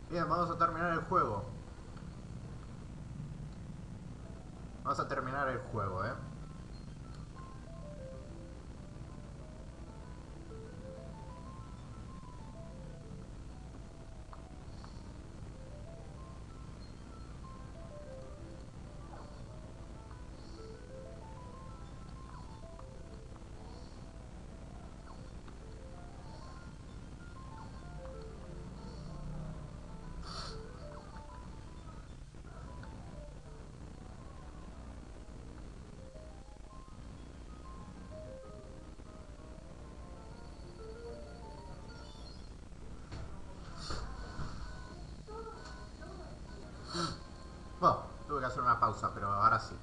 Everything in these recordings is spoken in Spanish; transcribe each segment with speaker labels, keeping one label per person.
Speaker 1: Bien, vamos a terminar el juego. Vamos a terminar el juego, ¿eh? Bueno, tuve que hacer una pausa, pero ahora sí.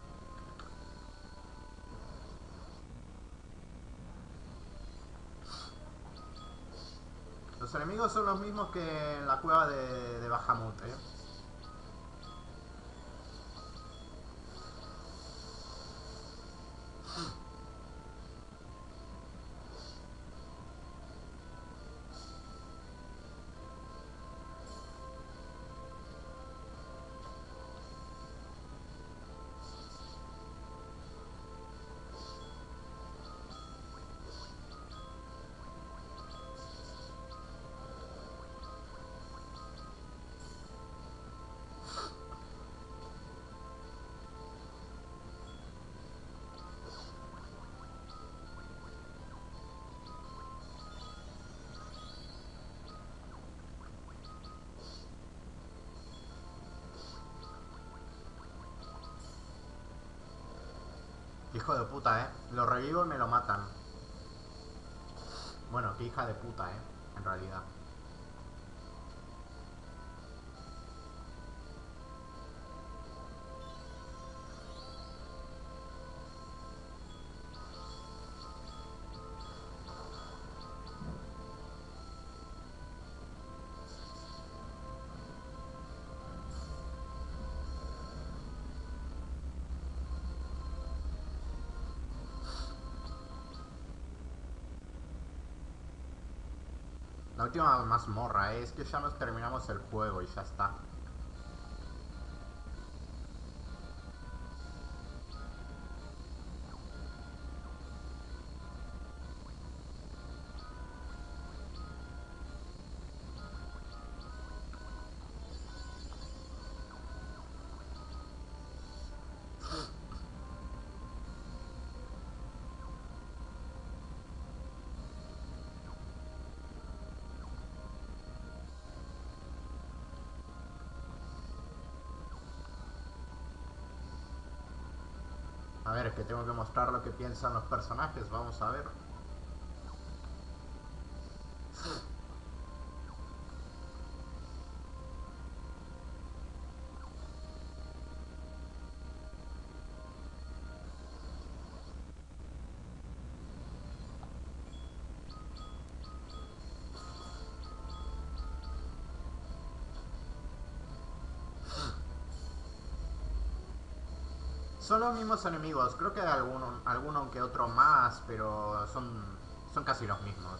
Speaker 1: Los enemigos son los mismos que en la cueva de Bahamut, ¿eh? Hijo de puta, ¿eh? Lo revivo y me lo matan. Bueno, qué hija de puta, ¿eh? En realidad. La última mazmorra, ¿eh? Es que ya nos terminamos el juego y ya está. A ver, es que tengo que mostrar lo que piensan los personajes, vamos a ver. Son los mismos enemigos, creo que hay alguno que otro más, pero son casi los mismos.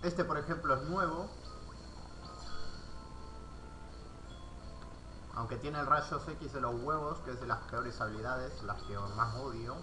Speaker 1: Este, por ejemplo, es nuevo. Aunque tiene el rayos X de los huevos, que es de las peores habilidades, las que más odio.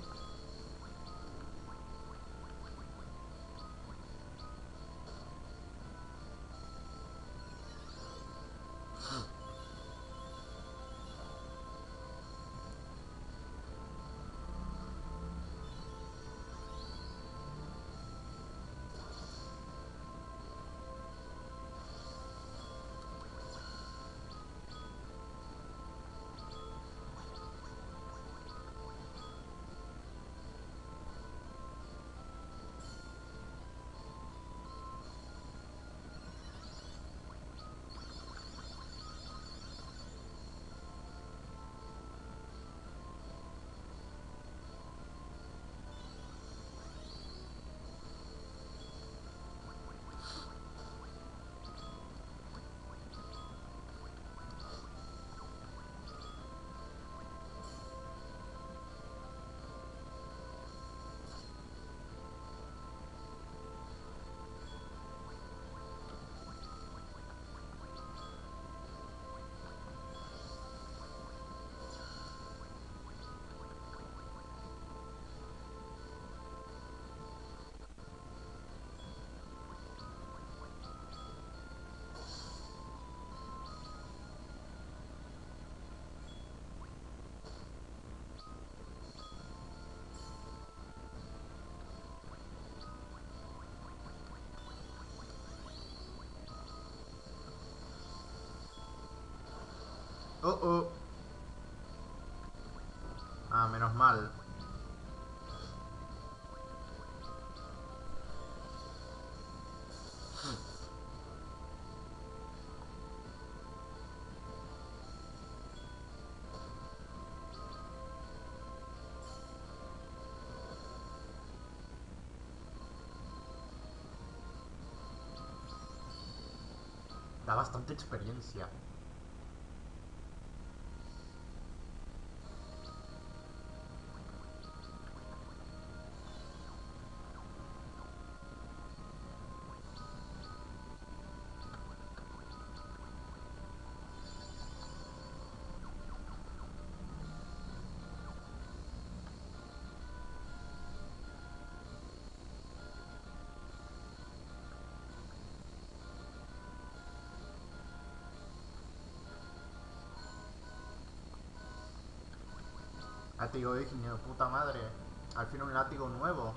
Speaker 1: Oh, oh. Ah, menos mal. Da bastante experiencia. Látigo ígneo, puta madre. Al fin un látigo nuevo.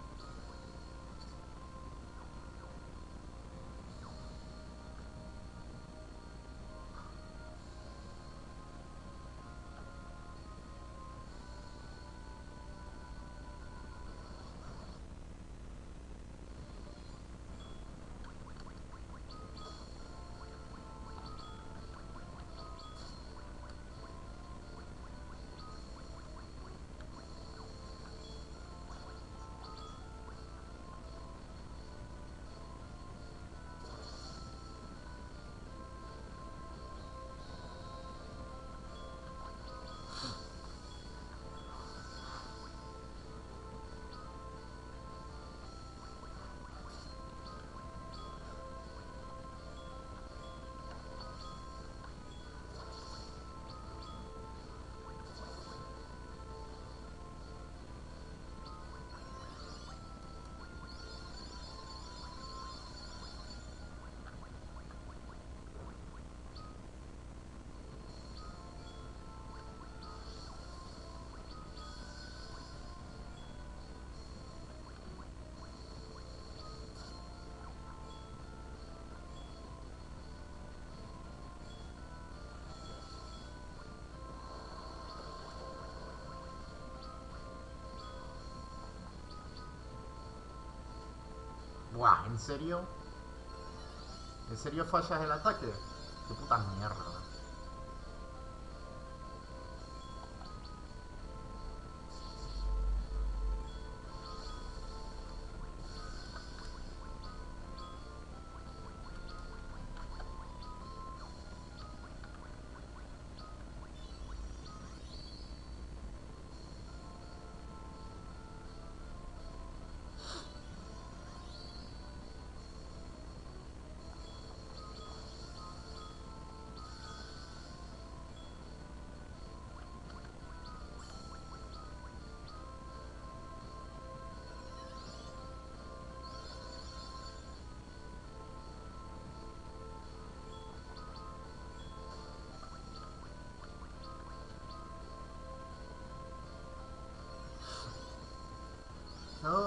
Speaker 1: Buah, ¿en serio? ¿En serio fallas el ataque? Qué puta mierda.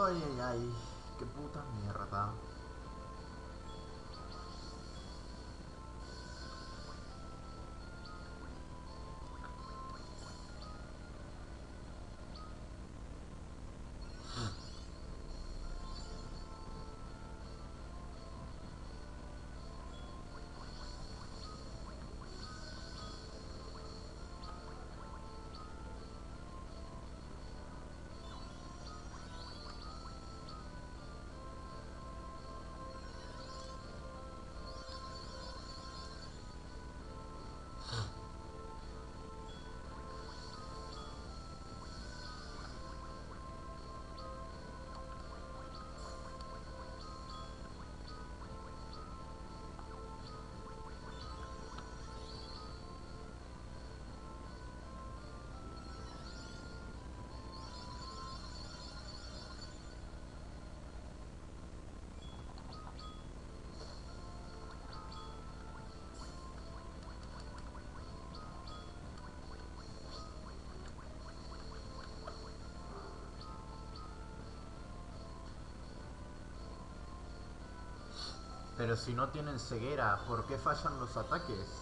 Speaker 1: Ay, ay, ay. Qué puta mierda. Pero si no tienen ceguera, ¿por qué fallan los ataques?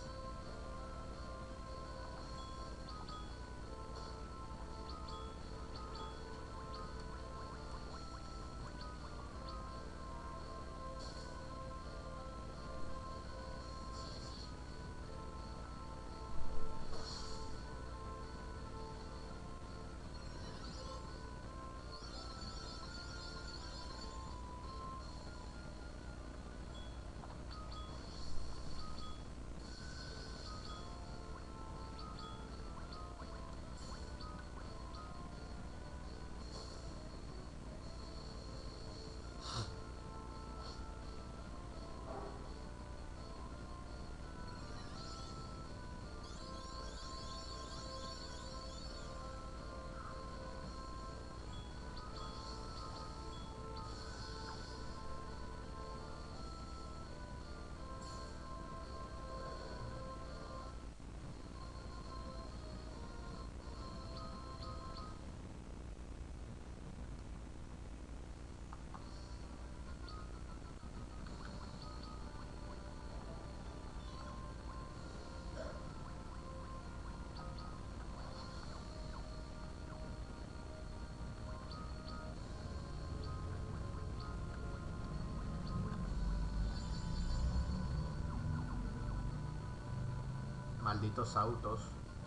Speaker 1: Malditos autos.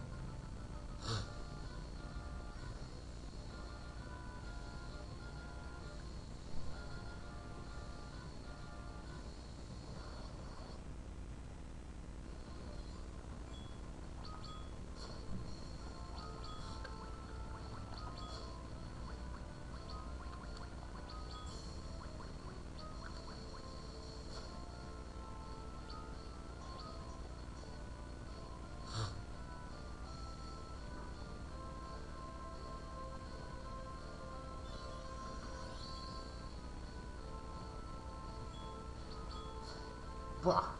Speaker 1: Buah.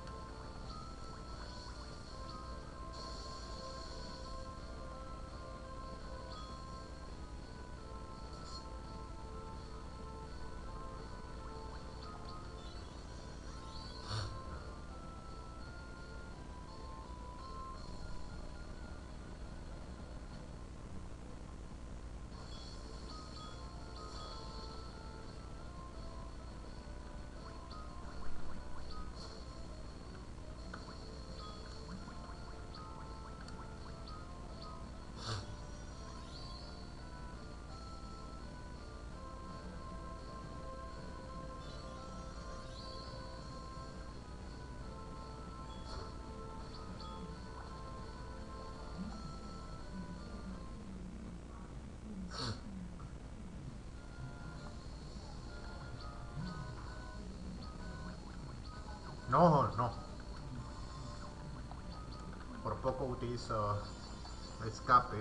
Speaker 1: No, no. Por poco utilizo escape.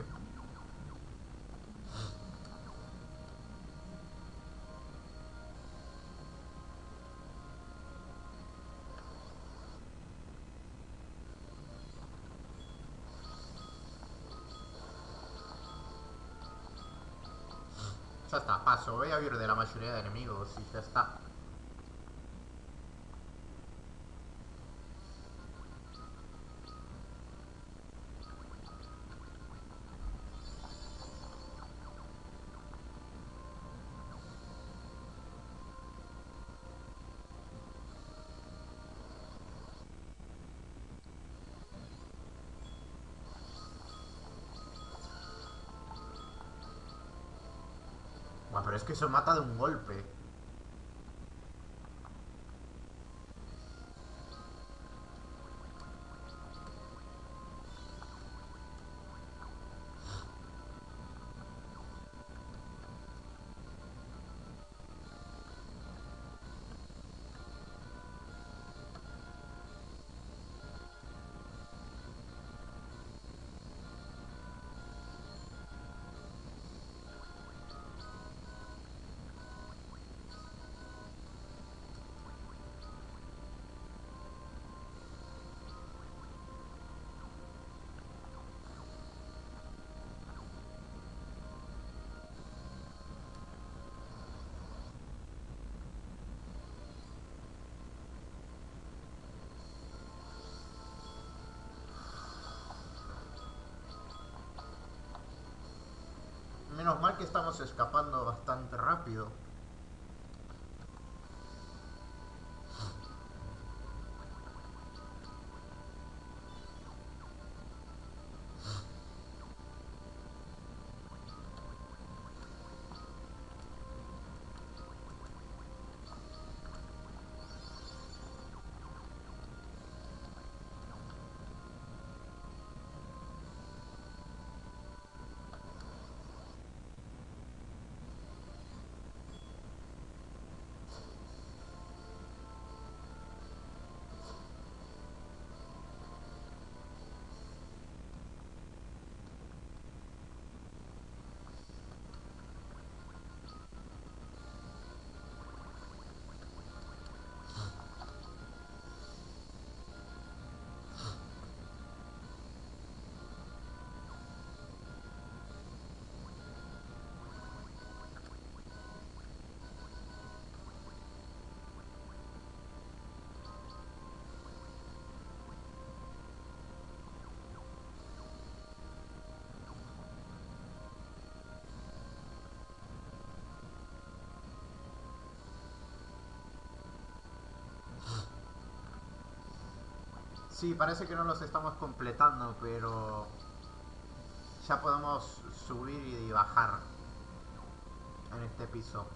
Speaker 1: Ya está, pasa. caso, voy a huir de la mayoría de enemigos y ya está. Buah, pero es que eso mata de un golpe. Menos mal que estamos escapando bastante rápido. Sí, parece que no los estamos completando, pero ya podemos subir y bajar en este piso.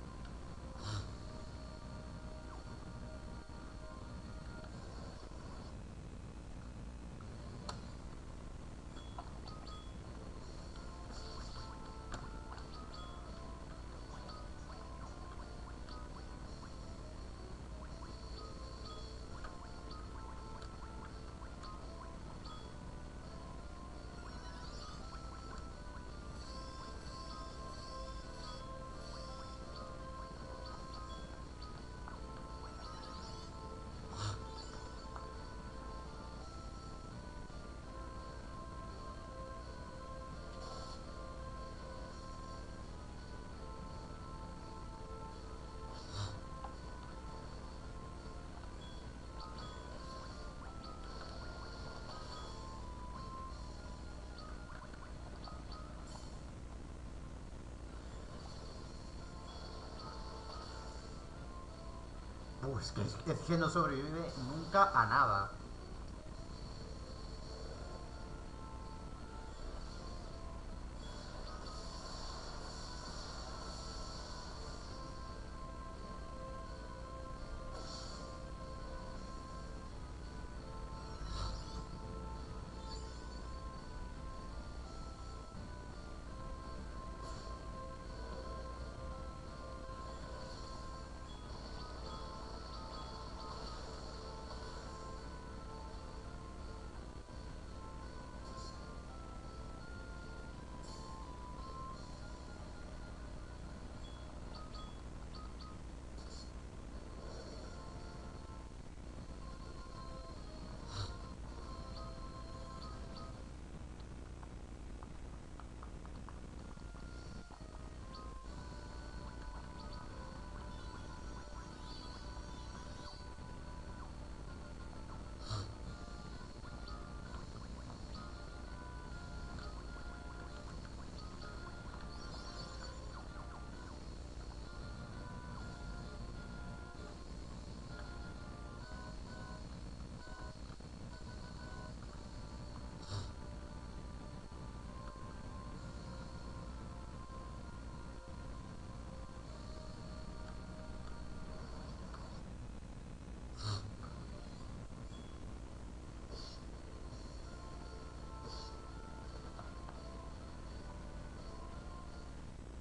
Speaker 1: Es que no sobrevive nunca a nada.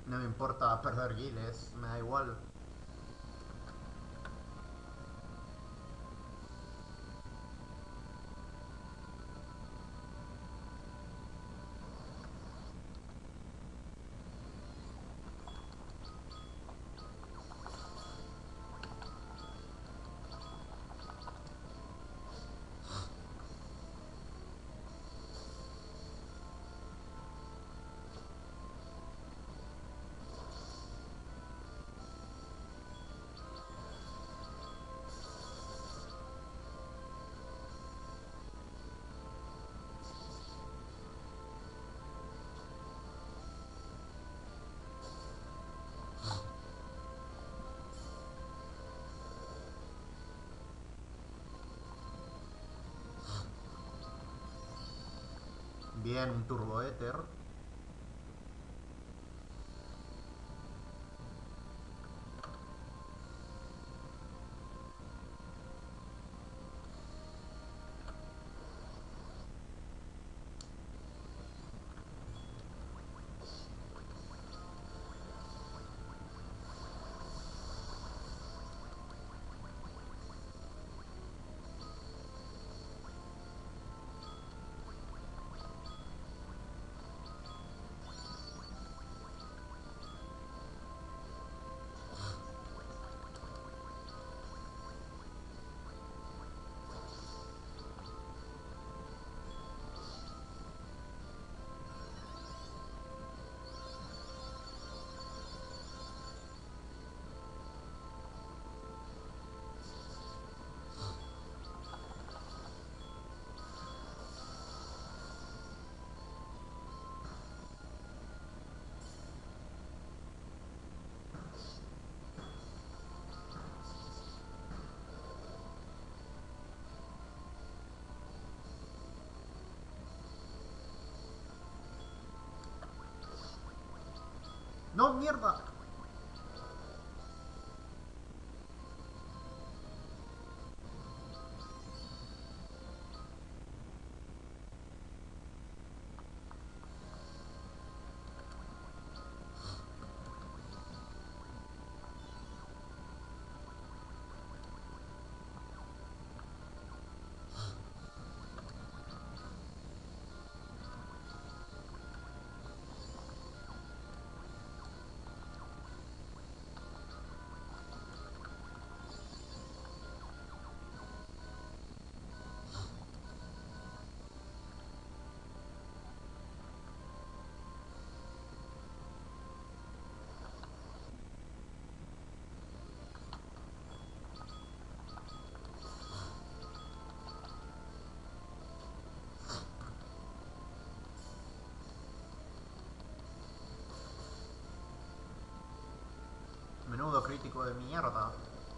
Speaker 1: No me importa perder giles, me da igual. Bien, un turbo éter. ¡No, mierda! Menudo crítico de mierda.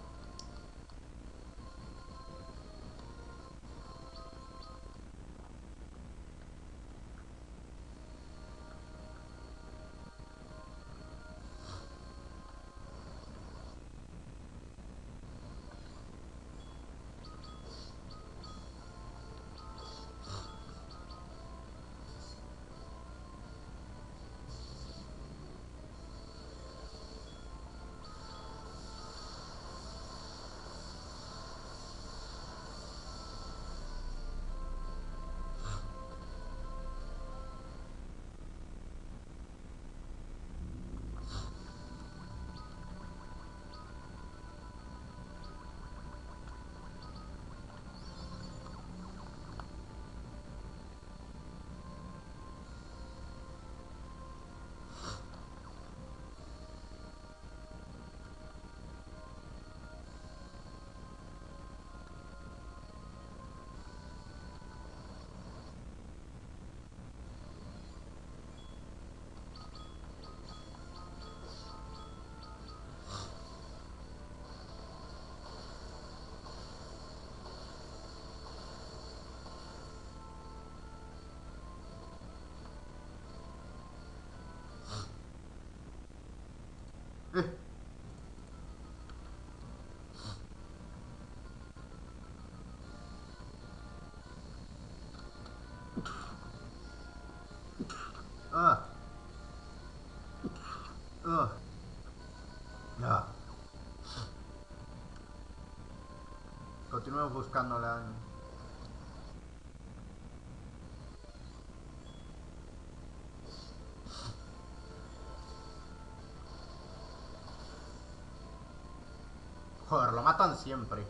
Speaker 1: Eh, ah, Ugh. Ah. Continuemos buscándola. Joder, lo matan siempre.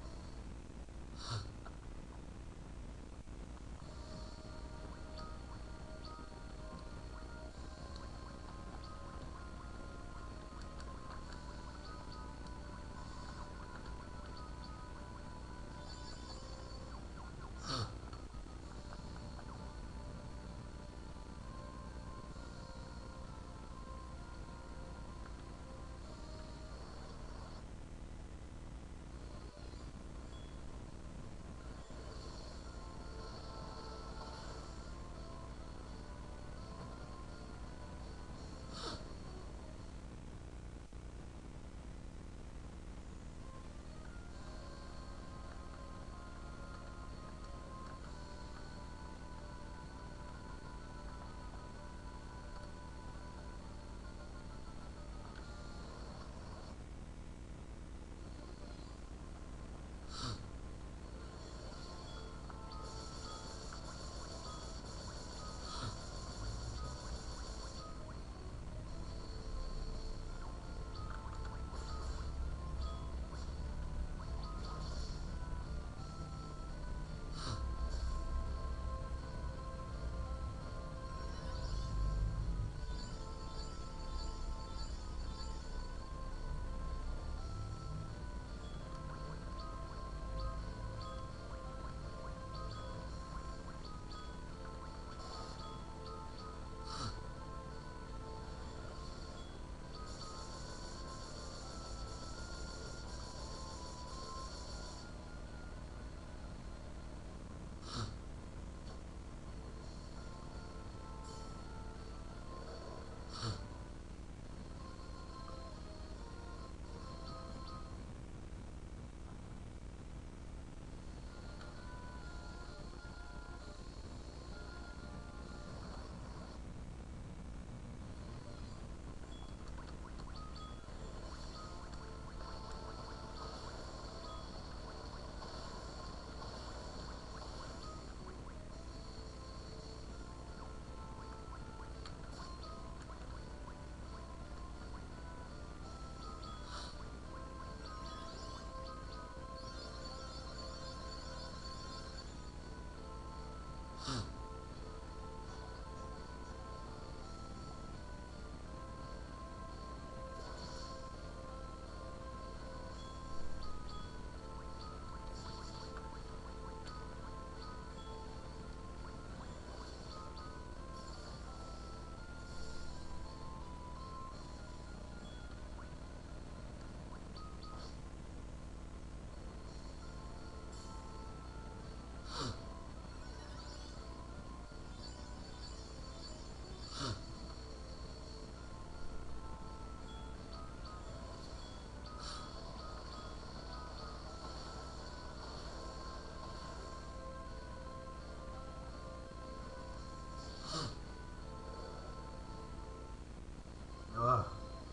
Speaker 1: Ugh.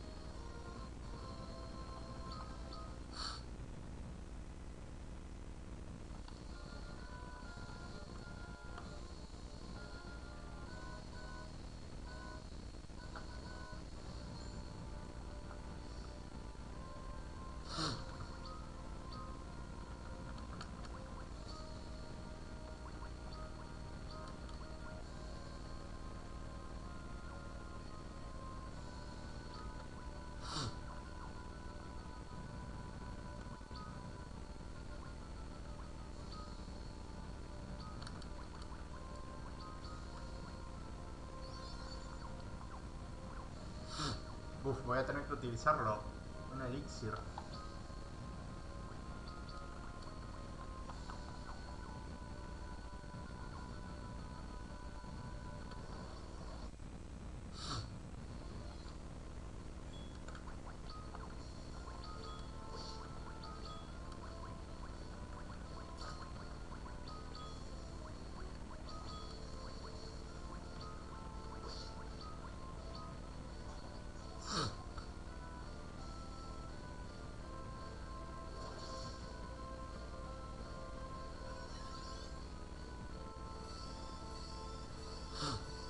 Speaker 1: Uf, voy a tener que utilizarlo. Un elixir.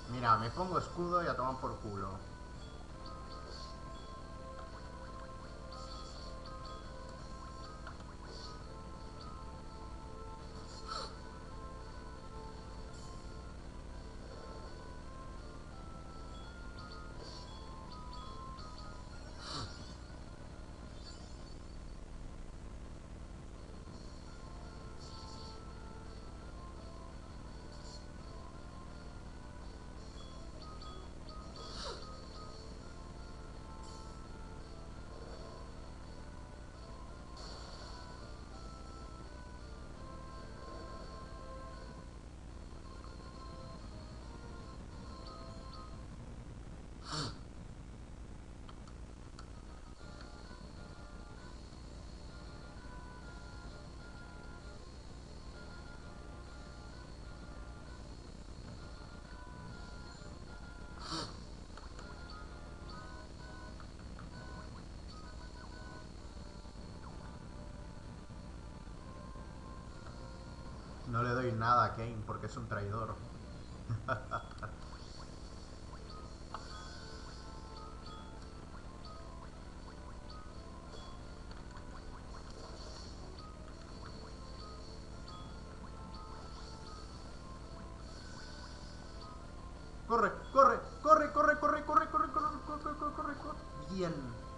Speaker 1: Mira, me pongo escudo y a tomar por culo. No le doy nada a Kane porque es un traidor. Corre, corre, corre, corre, corre, corre, corre, corre, corre, corre, corre, corre. Bien.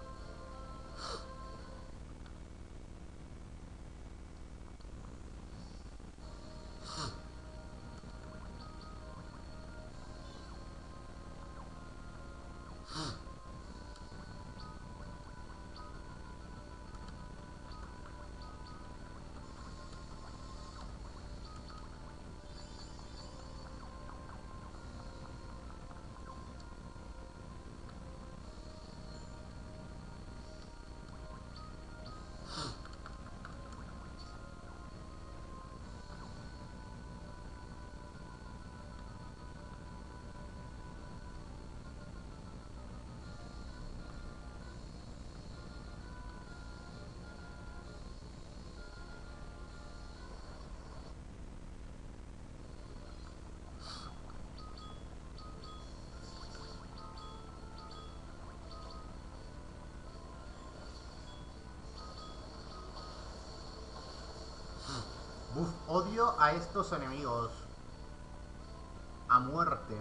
Speaker 1: Uf, odio a estos enemigos. A muerte.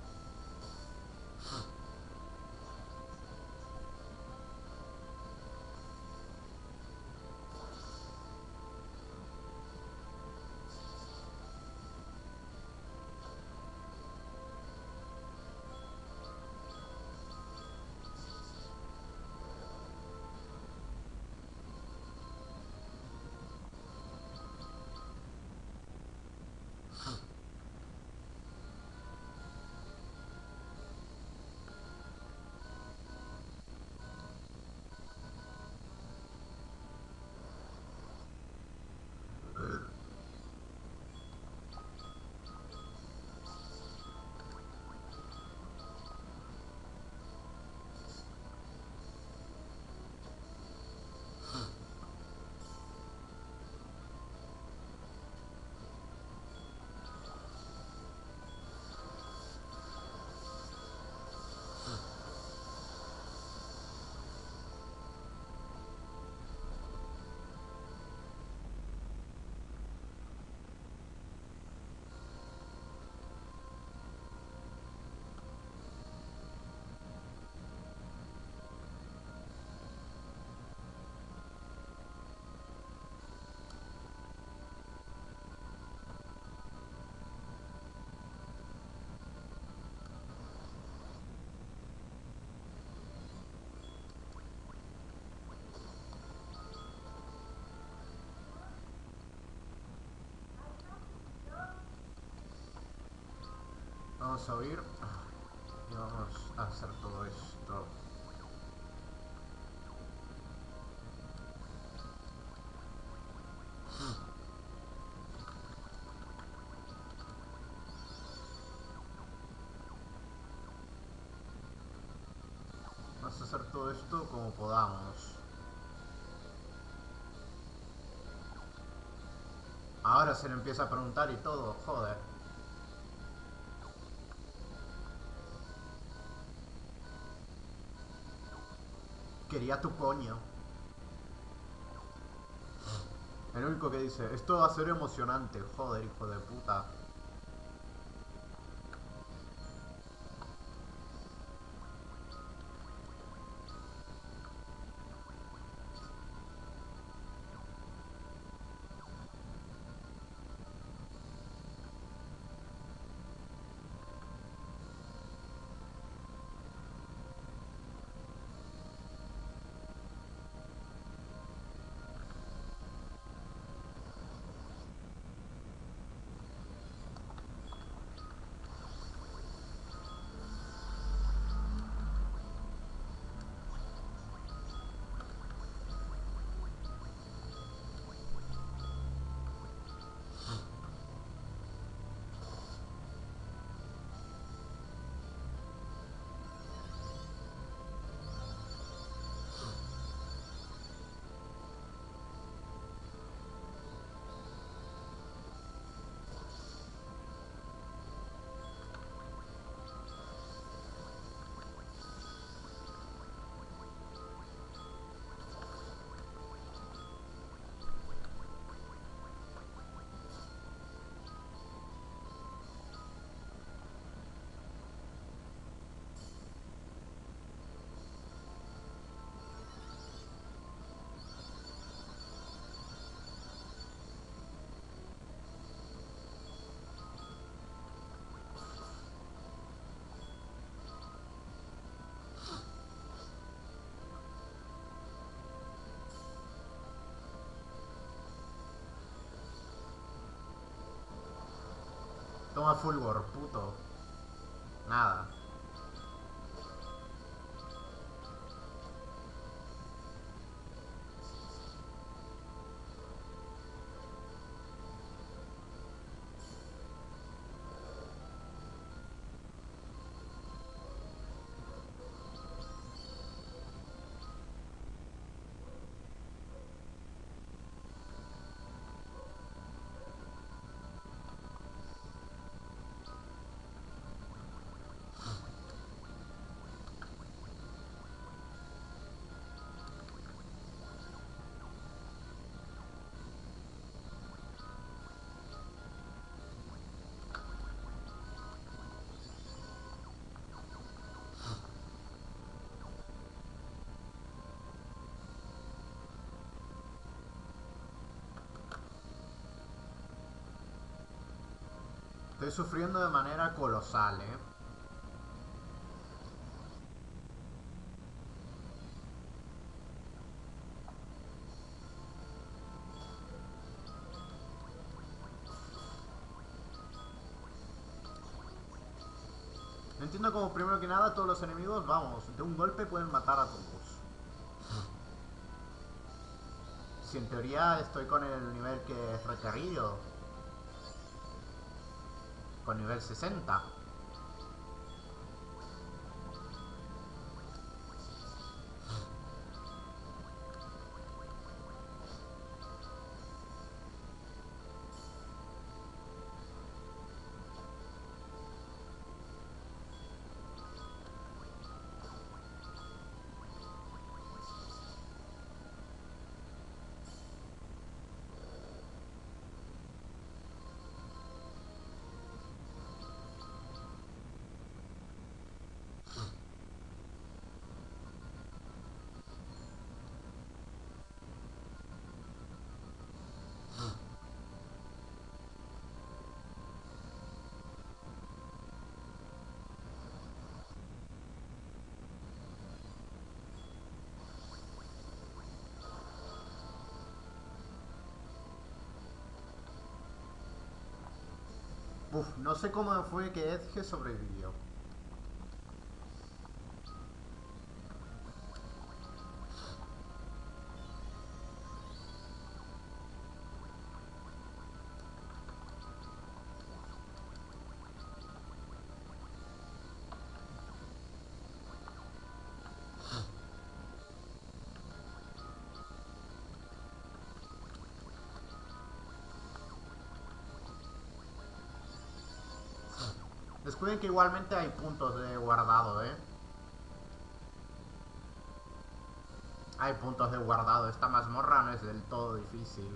Speaker 1: Vamos a huir. Y vamos a hacer todo esto. Vamos a hacer todo esto como podamos. Ahora se le empieza a preguntar y todo, joder. Quería tu coño. El único que dice, esto va a ser emocionante. Joder, hijo de puta. Toma fulgor, puto. Nada. Estoy sufriendo de manera colosal, ¿eh? No entiendo cómo primero que nada todos los enemigos, vamos, de un golpe pueden matar a todos. Si en teoría estoy con el nivel que es requerido. Con nivel 60. Uf, no sé cómo fue que Edge sobrevivió. Descubren que igualmente hay puntos de guardado, ¿eh? Hay puntos de guardado. Esta mazmorra no es del todo difícil.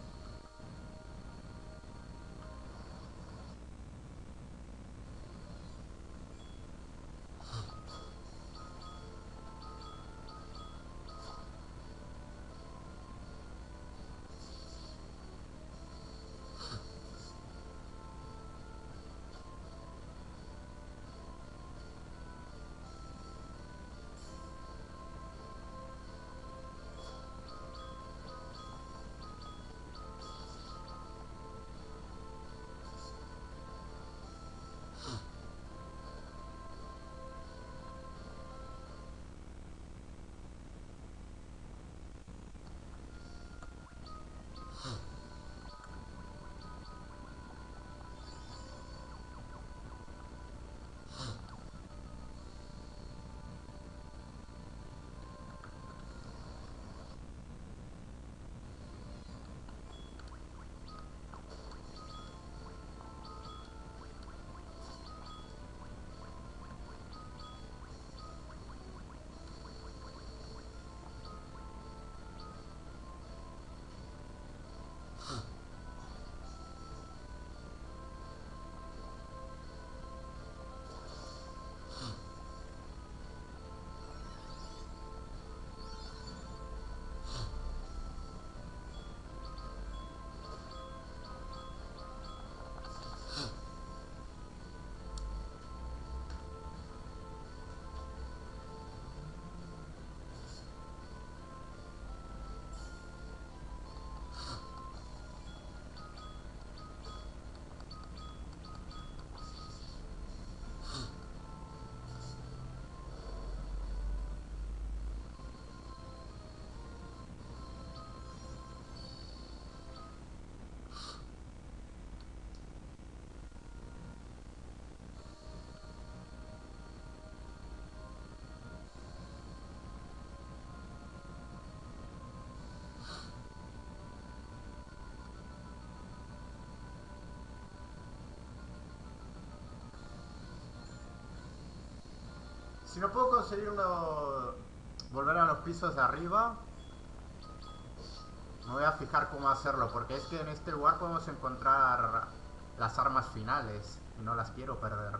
Speaker 1: Si no puedo conseguirlo, volver a los pisos de arriba, me voy a fijar cómo hacerlo, porque es que en este lugar podemos encontrar las armas finales y no las quiero perder.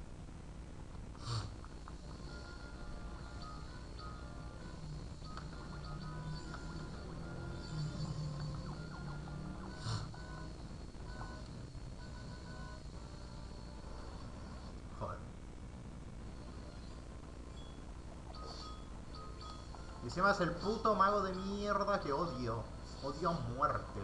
Speaker 1: Joder. Y encima es el puto mago de mierda que odio. Odio a muerte.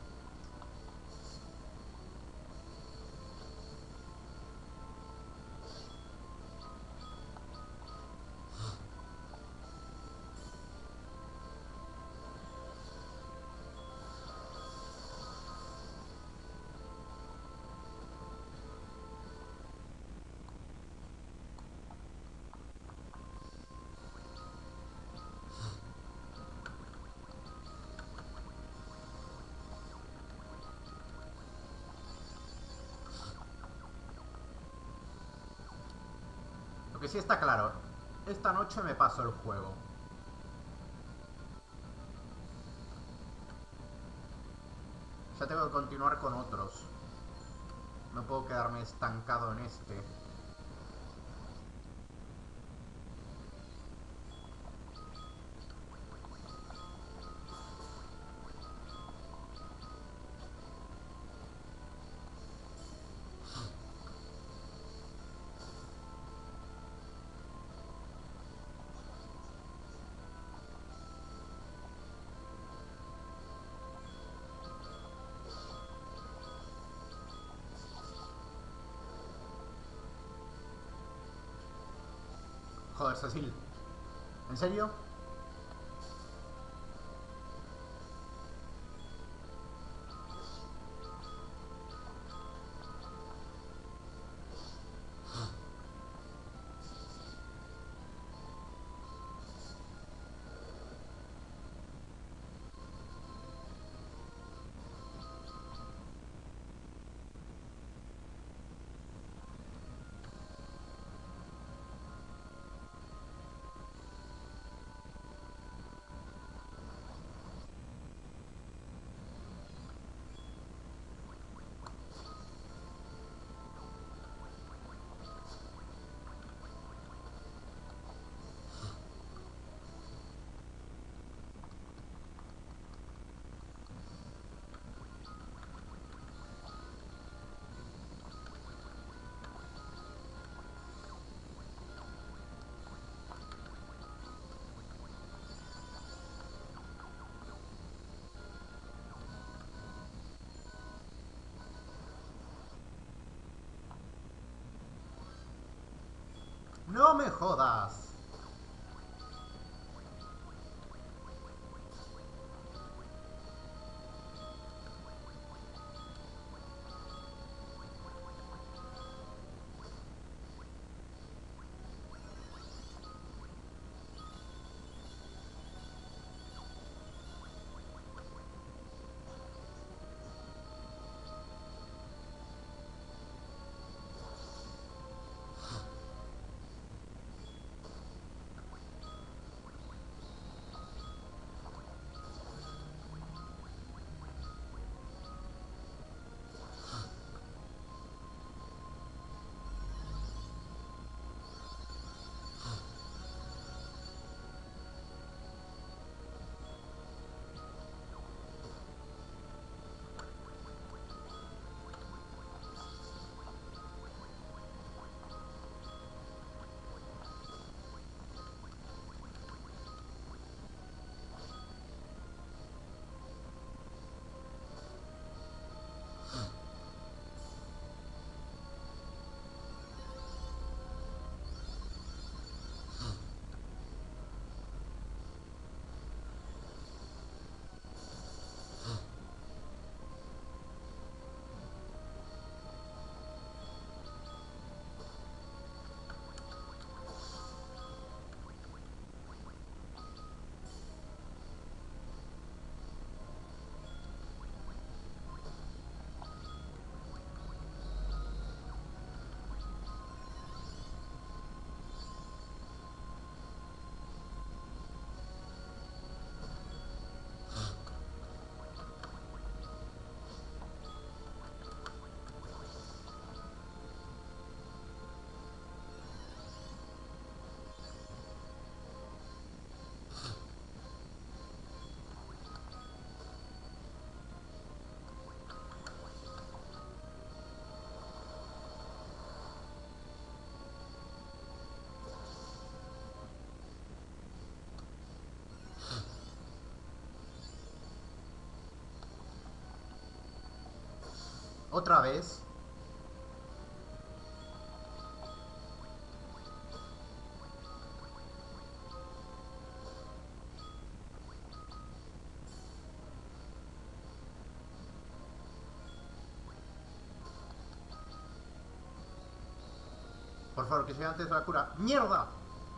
Speaker 1: Lo que sí está claro, esta noche me paso el juego. Ya tengo que continuar con otros. No puedo quedarme estancado en este. Joder, Cecil. ¿En serio? No me jodas. Otra vez. Por favor, que sea antes la cura. ¡Mierda!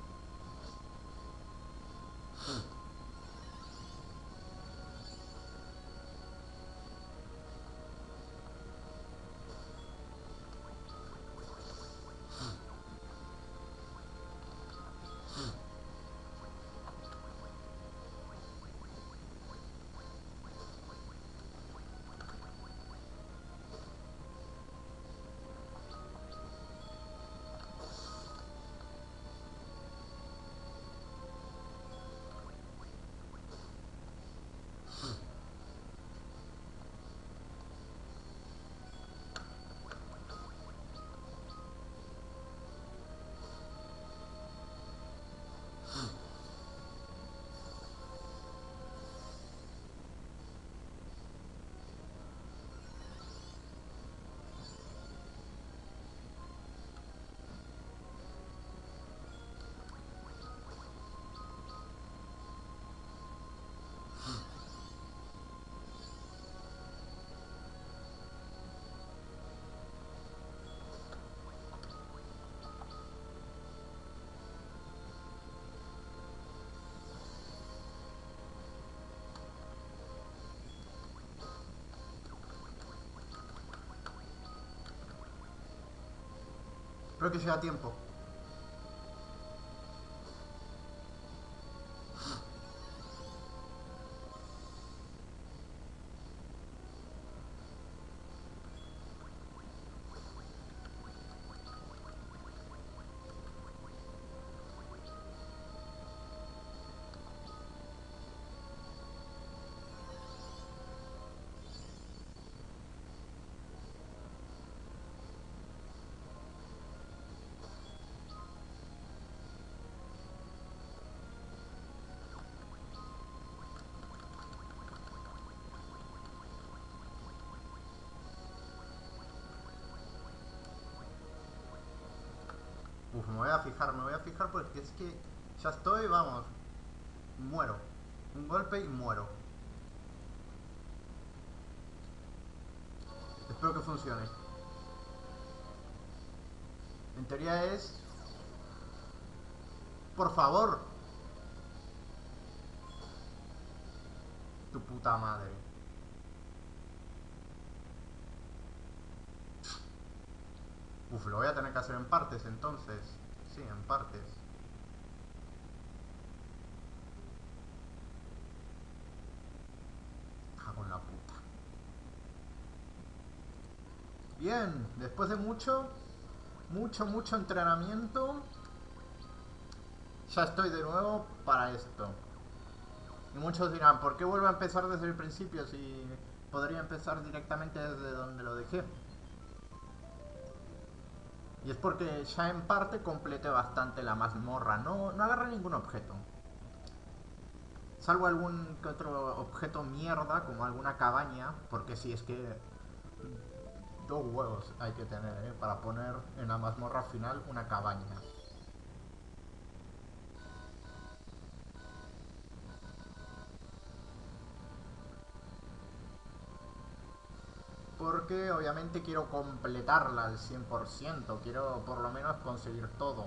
Speaker 1: Espero que sea a tiempo. Uf, me voy a fijar porque es que ya estoy, vamos, muero. Un golpe y muero. Espero que funcione. En teoría es... Por favor. Tu puta madre. Uf, lo voy a tener que hacer en partes entonces. Sí, en partes. Cago en la puta. Bien, después de mucho entrenamiento, ya estoy de nuevo para esto. Y muchos dirán, ¿por qué vuelvo a empezar desde el principio si podría empezar directamente desde donde lo dejé? Y es porque ya en parte completé bastante la mazmorra. No agarré ningún objeto. Salvo algún que otro objeto mierda, como alguna cabaña. Porque si es que... Dos huevos hay que tener, para poner en la mazmorra final una cabaña. Porque obviamente quiero completarla al 100%. Quiero por lo menos conseguir todo.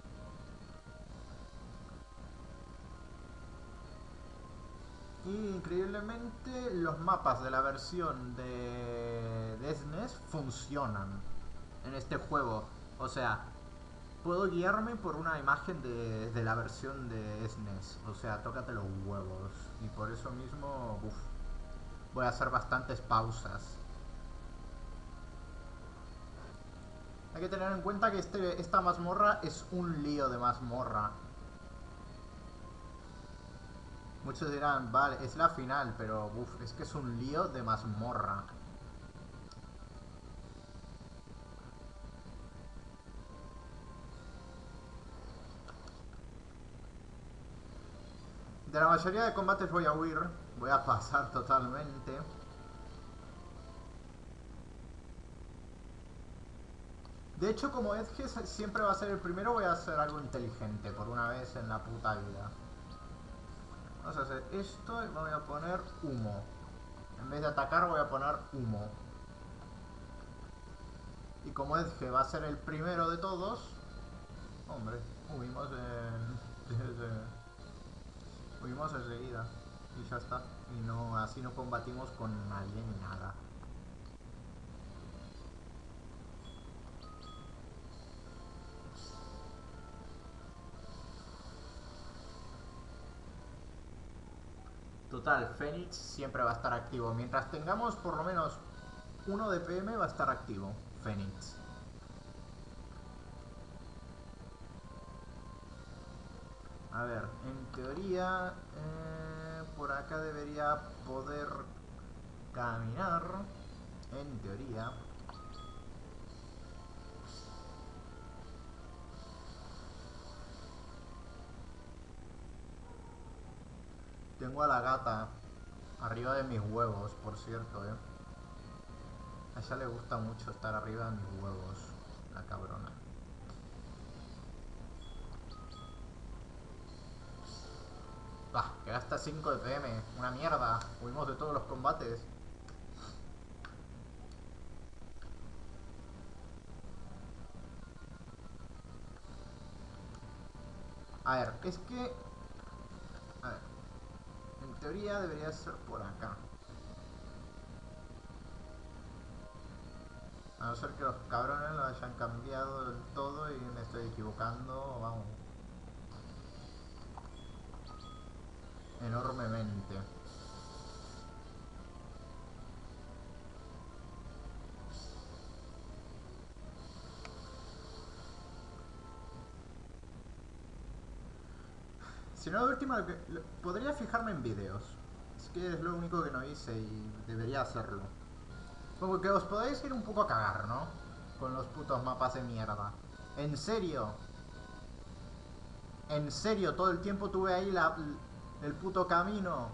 Speaker 1: Y increíblemente los mapas de la versión de SNES funcionan en este juego. O sea, puedo guiarme por una imagen de la versión de SNES. O sea, tócate los huevos. Y por eso mismo, uf, voy a hacer bastantes pausas. Hay que tener en cuenta que esta mazmorra es un lío de mazmorra. Muchos dirán, vale, es la final, pero uf, es que es un lío de mazmorra. De la mayoría de combates voy a huir, voy a pasar totalmente. De hecho, como Edge siempre va a ser el primero, voy a hacer algo inteligente por una vez en la puta vida. Vamos a hacer esto y me voy a poner humo. En vez de atacar voy a poner humo. Y como Edge va a ser el primero de todos... Hombre, huimos huimos enseguida. Y ya está. Y no, así no combatimos con nadie ni nada. Total, Fénix siempre va a estar activo. Mientras tengamos por lo menos uno de PM va a estar activo. Fénix. A ver, en teoría por acá debería poder caminar. En teoría. Tengo a la gata arriba de mis huevos, por cierto, A ella le gusta mucho estar arriba de mis huevos, la cabrona. Bah, que gasta 5 de PM, una mierda. Huimos de todos los combates. A ver, es que... A ver, en teoría debería ser por acá. A no ser que los cabrones lo hayan cambiado del todo y me estoy equivocando, vamos. Enormemente. Si no, de última, podría fijarme en vídeos. Es que es lo único que no hice y debería hacerlo. Como que os podéis ir un poco a cagar, ¿no? Con los putos mapas de mierda. ¿En serio? ¿En serio? Todo el tiempo tuve ahí el puto camino.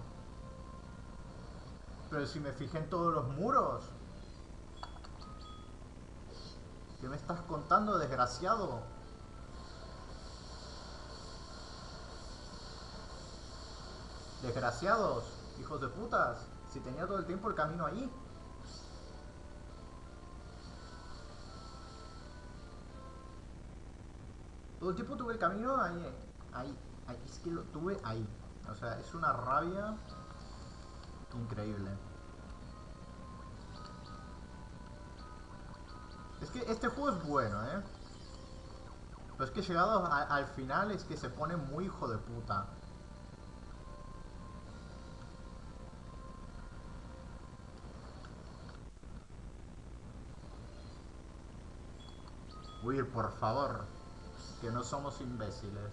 Speaker 1: Pero si me fijé en todos los muros. ¿Qué me estás contando, desgraciado? Desgraciados, hijos de putas. Si tenía todo el tiempo el camino ahí. Todo el tiempo tuve el camino ahí, ahí. Es que lo tuve ahí. O sea, es una rabia increíble. Es que este juego es bueno, ¿eh? Pero es que llegado al final es que se pone muy hijo de puta. Huir, por favor. Que no somos imbéciles.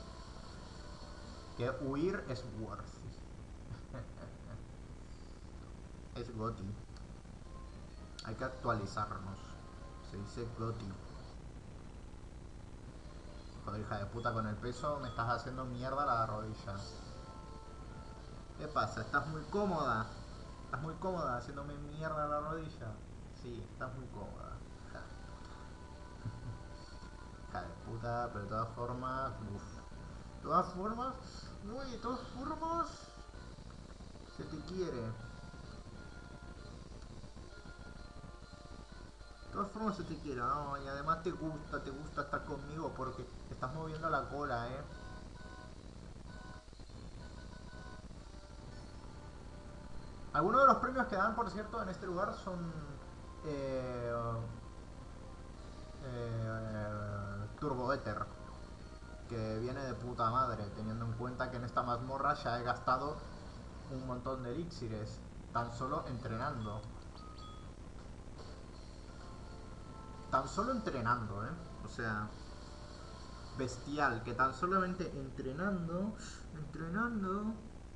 Speaker 1: Que huir es worthy. Es goti. Hay que actualizarnos. Se dice goti. Joder, hija de puta, con el peso me estás haciendo mierda la rodilla. ¿Qué pasa? ¿Estás muy cómoda? ¿Estás muy cómoda haciéndome mierda la rodilla? Sí, estás muy cómoda. Ja, hija de puta, pero de todas formas... Uf. De todas formas... Uy, de todas formas... Se te quiere. De todas formas se te quiere, ¿no? Y además te gusta estar conmigo porque te estás moviendo la cola, ¿eh? Algunos de los premios que dan, por cierto, en este lugar son... Eh, Turbo Ether, que viene de puta madre, teniendo en cuenta que en esta mazmorra ya he gastado un montón de elixires, tan solo entrenando. Tan solo entrenando, ¿eh? O sea, bestial, que tan solamente entrenando,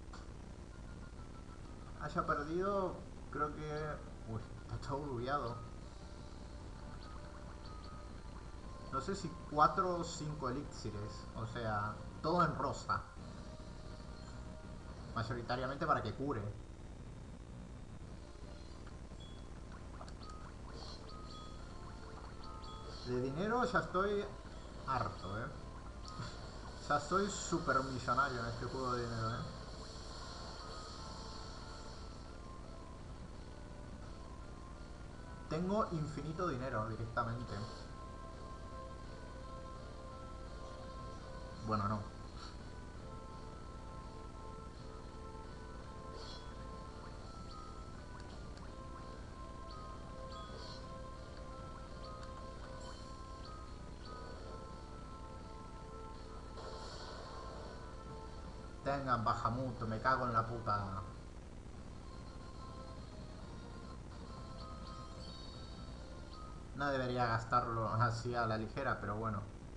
Speaker 1: haya perdido, creo que... Uy, está todo bugueado. No sé si 4 o 5 elixires, o sea, todo en rosa. Mayoritariamente para que cure. De dinero ya estoy harto, ¿eh? Ya soy super millonario en este juego de dinero, ¿eh? Tengo infinito dinero directamente. Bueno, no. Tengan Bahamut, me cago en la puta. No debería gastarlo así a la ligera, pero bueno.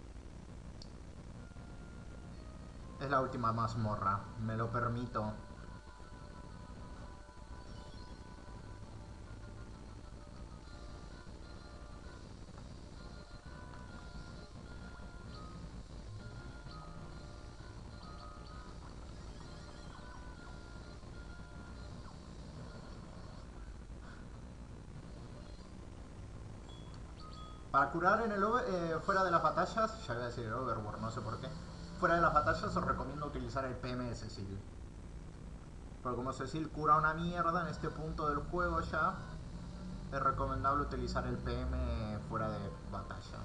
Speaker 1: Es la última mazmorra, me lo permito. Para curar en el fuera de las batallas, ya voy a decir el Overworld, no sé por qué. Fuera de las batallas os recomiendo utilizar el PM de Cecil. Porque como Cecil cura una mierda en este punto del juego ya, es recomendable utilizar el PM fuera de batalla.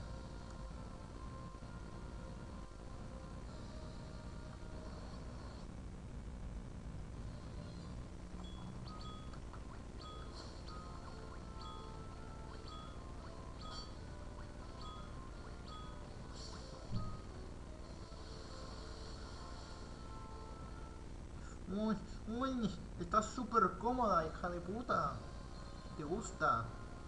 Speaker 1: Uy, uy, estás súper cómoda, hija de puta. ¿Te gusta?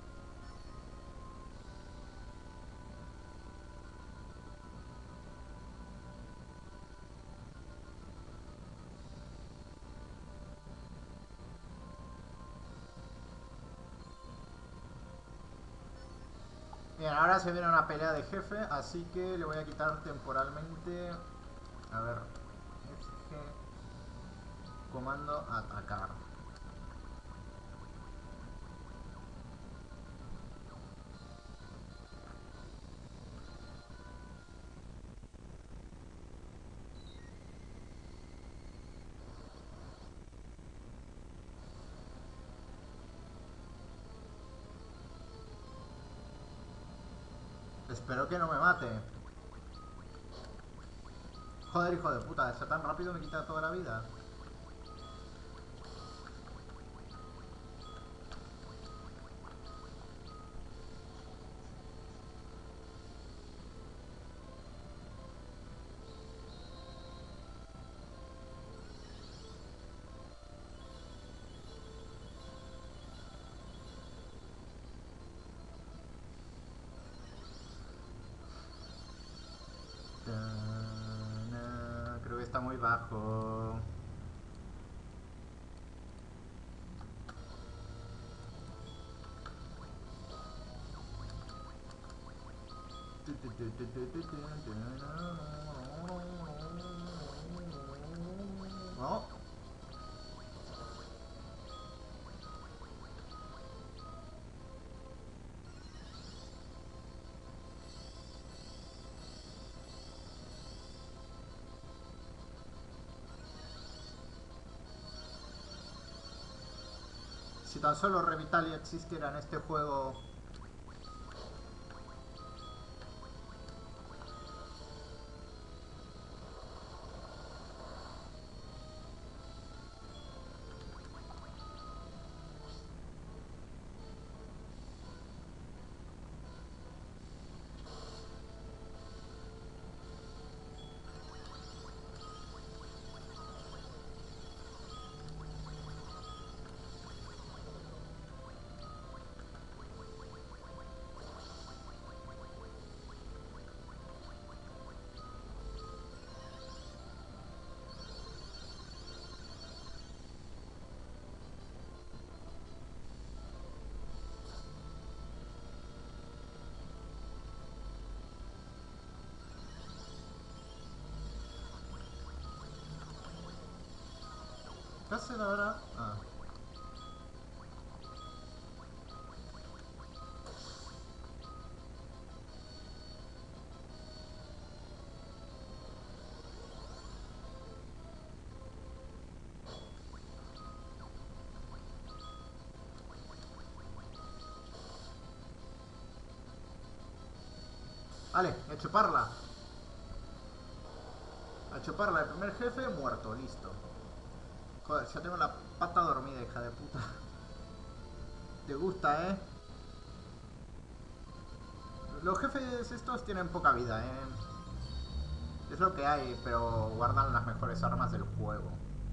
Speaker 1: Bien, ahora se viene una pelea de jefe, así que le voy a quitar temporalmente. A ver, G, comando atacar. Espero que no me mate. Joder, hijo de puta, eso tan rápido me quita toda la vida. Creo que está muy bajo. No. Si tan solo Revitalia existiera en este juego. ¿Qué hacen ahora? Ah. Vale, a chuparla. A chuparla. El primer jefe muerto, listo. Joder, ya tengo la pata dormida, hija de puta. Te gusta, ¿eh? Los jefes estos tienen poca vida, ¿eh? Es lo que hay, pero guardan las mejores armas del juego.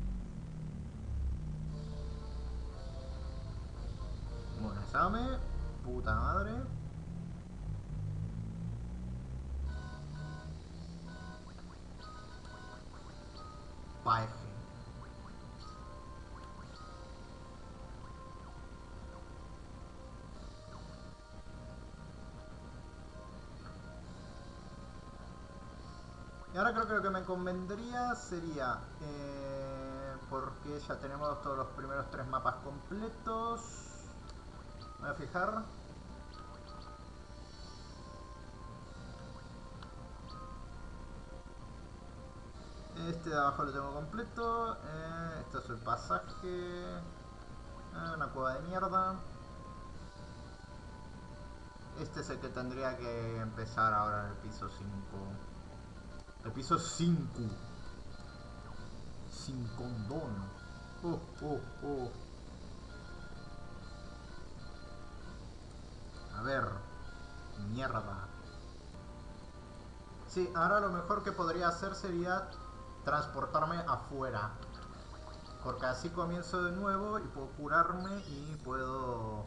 Speaker 1: Bueno, exame. Puta madre. Paeje. Y ahora creo que lo que me convendría sería... porque ya tenemos todos los primeros 3 mapas completos. Me voy a fijar. Este de abajo lo tengo completo. Este es el pasaje. Una cueva de mierda. Este es el que tendría que empezar ahora en el piso 5. El piso 5. Sin condón. Oh. A ver. Mierda. Sí, ahora lo mejor que podría hacer sería transportarme afuera. Porque así comienzo de nuevo y puedo curarme y puedo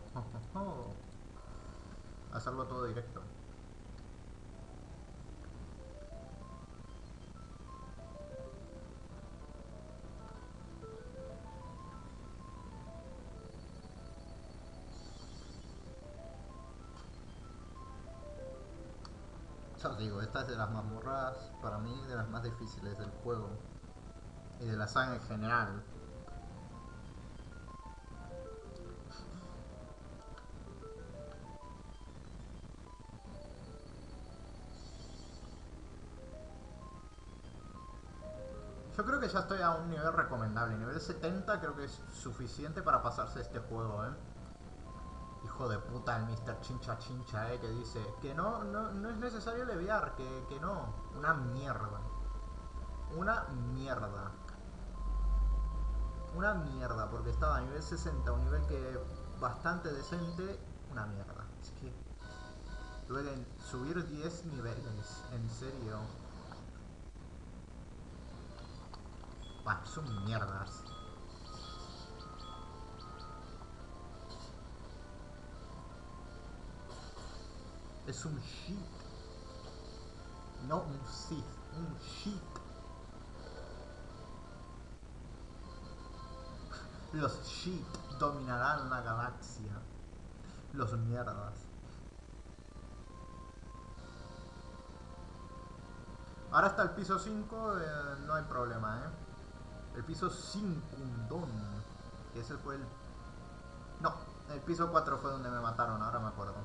Speaker 1: hacerlo todo directo. Ya os digo, esta es de las mazmorras, para mí, de las más difíciles del juego. Y de la saga en general. Yo creo que ya estoy a un nivel recomendable. Nivel 70 creo que es suficiente para pasarse este juego, ¿eh? hijo de puta, el Mr. Chincha Chincha, que dice que no es necesario leviar, que no. Una mierda. Una mierda. Una mierda, porque estaba a nivel 60, un nivel que bastante decente. Una mierda. Es que tuve que subir 10 niveles, en serio. Bah, son mierdas. Es un shit. No un Sith, un shit. Los shit dominarán la galaxia. Los mierdas. Ahora está el piso 5, no hay problema, El piso 5, que ese fue el... No, el piso 4 fue donde me mataron, ahora me acuerdo.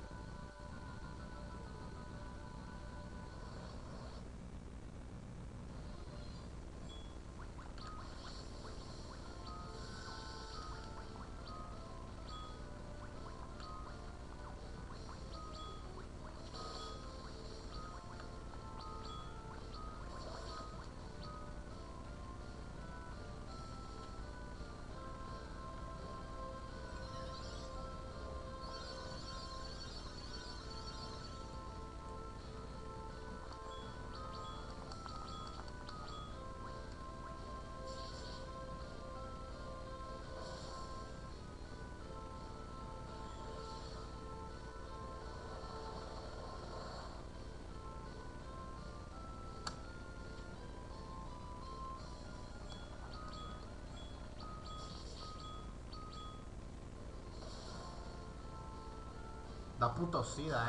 Speaker 1: Da puto sida,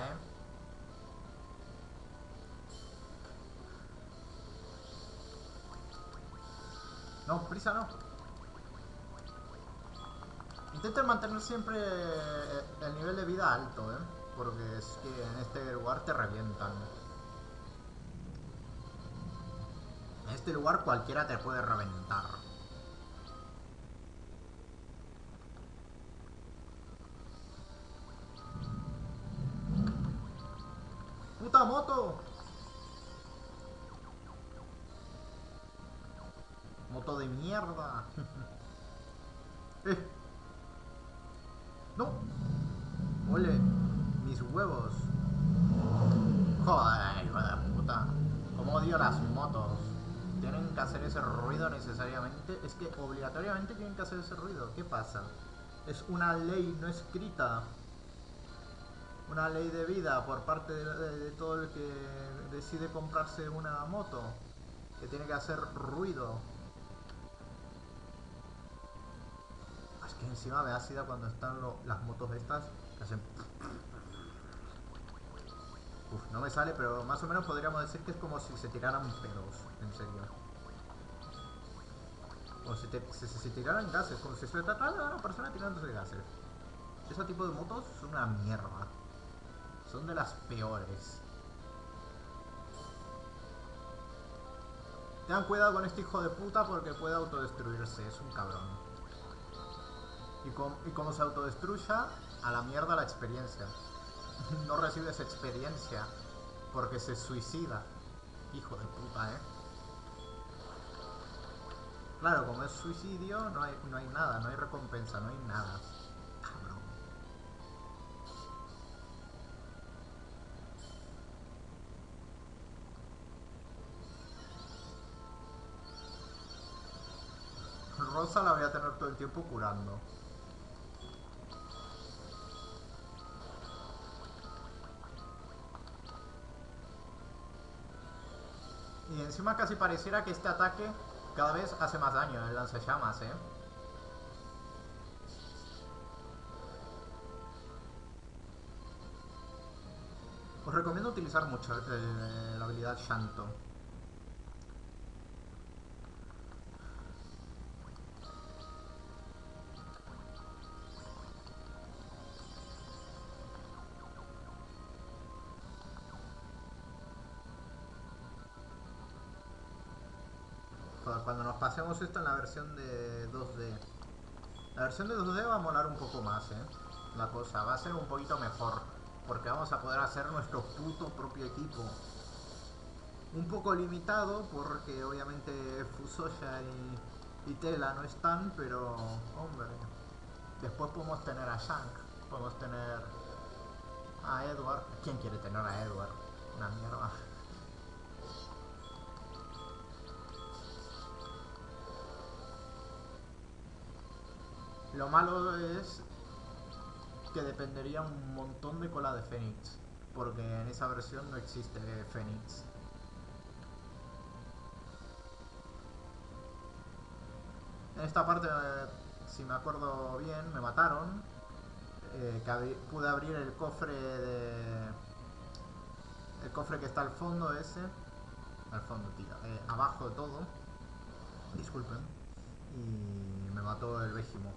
Speaker 1: No, prisa no. Intenten mantener siempre el nivel de vida alto, porque es que en este lugar te revientan. En este lugar cualquiera te puede reventar. ¡Puta moto! Moto de mierda. ¡No! ¡Ole! Mis huevos. Joder, hijo de puta. Como odio las motos. Tienen que hacer ese ruido necesariamente. Es que obligatoriamente tienen que hacer ese ruido. ¿Qué pasa? Es una ley no escrita. Una ley de vida por parte de todo el que decide comprarse una moto. Que tiene que hacer ruido. Es que encima me da sida cuando están las motos estas que hacen... Uf, no me sale, pero más o menos podríamos decir que es como si se tiraran pedos, en serio. Como si se tiraran gases, como si se tratara de una persona tirándose gases. Ese tipo de motos son una mierda. Son de las peores. Tengan cuidado con este hijo de puta porque puede autodestruirse, es un cabrón. Y como se autodestruya, a la mierda la experiencia. No recibes experiencia porque se suicida. Hijo de puta, Claro, como es suicidio, no hay nada, no hay recompensa, no hay nada. Cabrón. Rosa la voy a tener todo el tiempo curando. Y encima casi pareciera que este ataque cada vez hace más daño, el lanzallamas, Os recomiendo utilizar mucho la habilidad Shanto. Cuando nos pasemos esto en la versión de 2D. La versión de 2D va a molar un poco más, la cosa. Va a ser un poquito mejor. Porque vamos a poder hacer nuestro puto propio equipo. Un poco limitado porque obviamente Fusoya y Tela no están, pero hombre. Después podemos tener a Shank. Podemos tener a Edward. ¿Quién quiere tener a Edward? Una mierda. Lo malo es que dependería un montón de cola de Fénix, porque en esa versión no existe Fénix. En esta parte, si me acuerdo bien, me mataron. Pude abrir el cofre el cofre que está al fondo ese. Al fondo, tío. Abajo de todo. Disculpen. Y me mató el Vegimo.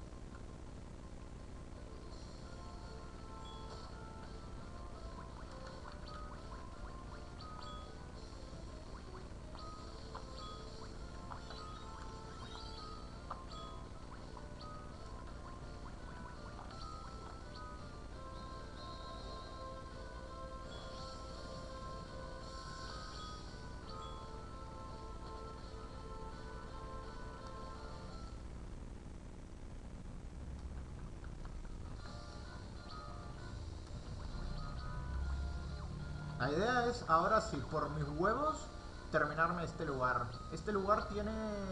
Speaker 1: La idea es, ahora sí, por mis huevos, terminarme este lugar. Este lugar tiene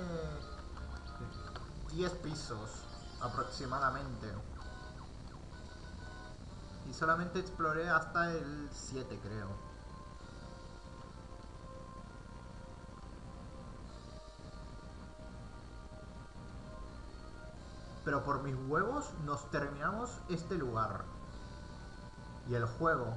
Speaker 1: 10 pisos aproximadamente. Y solamente exploré hasta el 7, creo. Pero por mis huevos nos terminamos este lugar. Y el juego.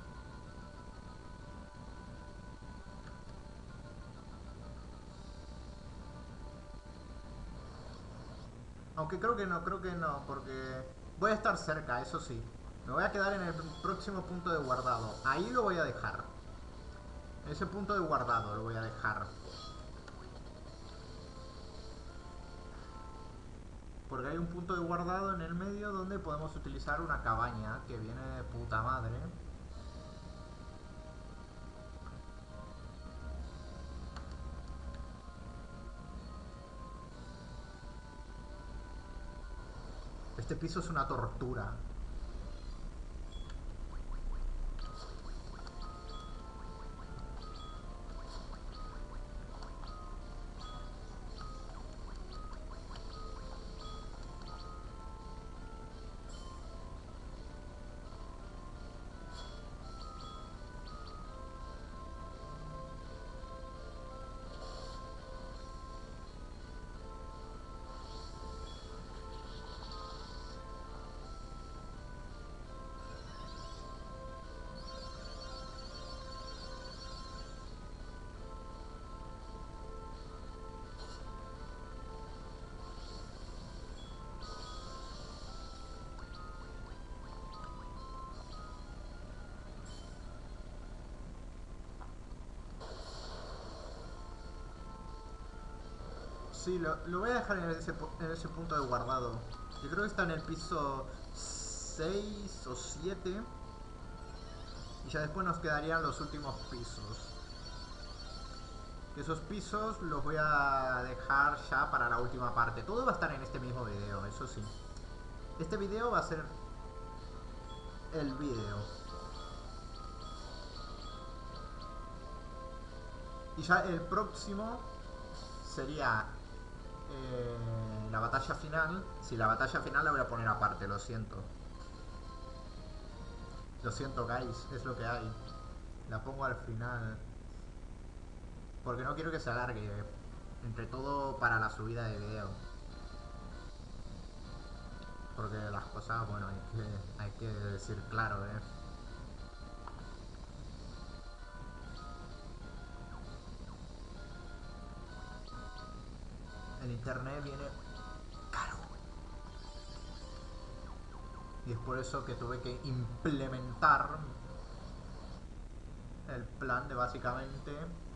Speaker 1: Aunque creo que no, porque voy a estar cerca, eso sí. Me voy a quedar en el próximo punto de guardado. Ahí lo voy a dejar. Ese punto de guardado lo voy a dejar. Porque hay un punto de guardado en el medio donde podemos utilizar una cabaña que viene de puta madre. Este piso es una tortura. Sí, lo voy a dejar en ese punto de guardado. Yo creo que está en el piso 6 o 7. Y ya después nos quedarían los últimos pisos. Que esos pisos los voy a dejar ya para la última parte. Todo va a estar en este mismo video, eso sí. Este video va a ser el video. Y ya el próximo sería la batalla final. Si la batalla final la voy a poner aparte, lo siento. Lo siento, guys, es lo que hay. La pongo al final. Porque no quiero que se alargue. Entre todo para la subida de video. Porque las cosas, bueno, hay que decir claro, El internet viene caro. Y es por eso que tuve que implementar el plan de básicamente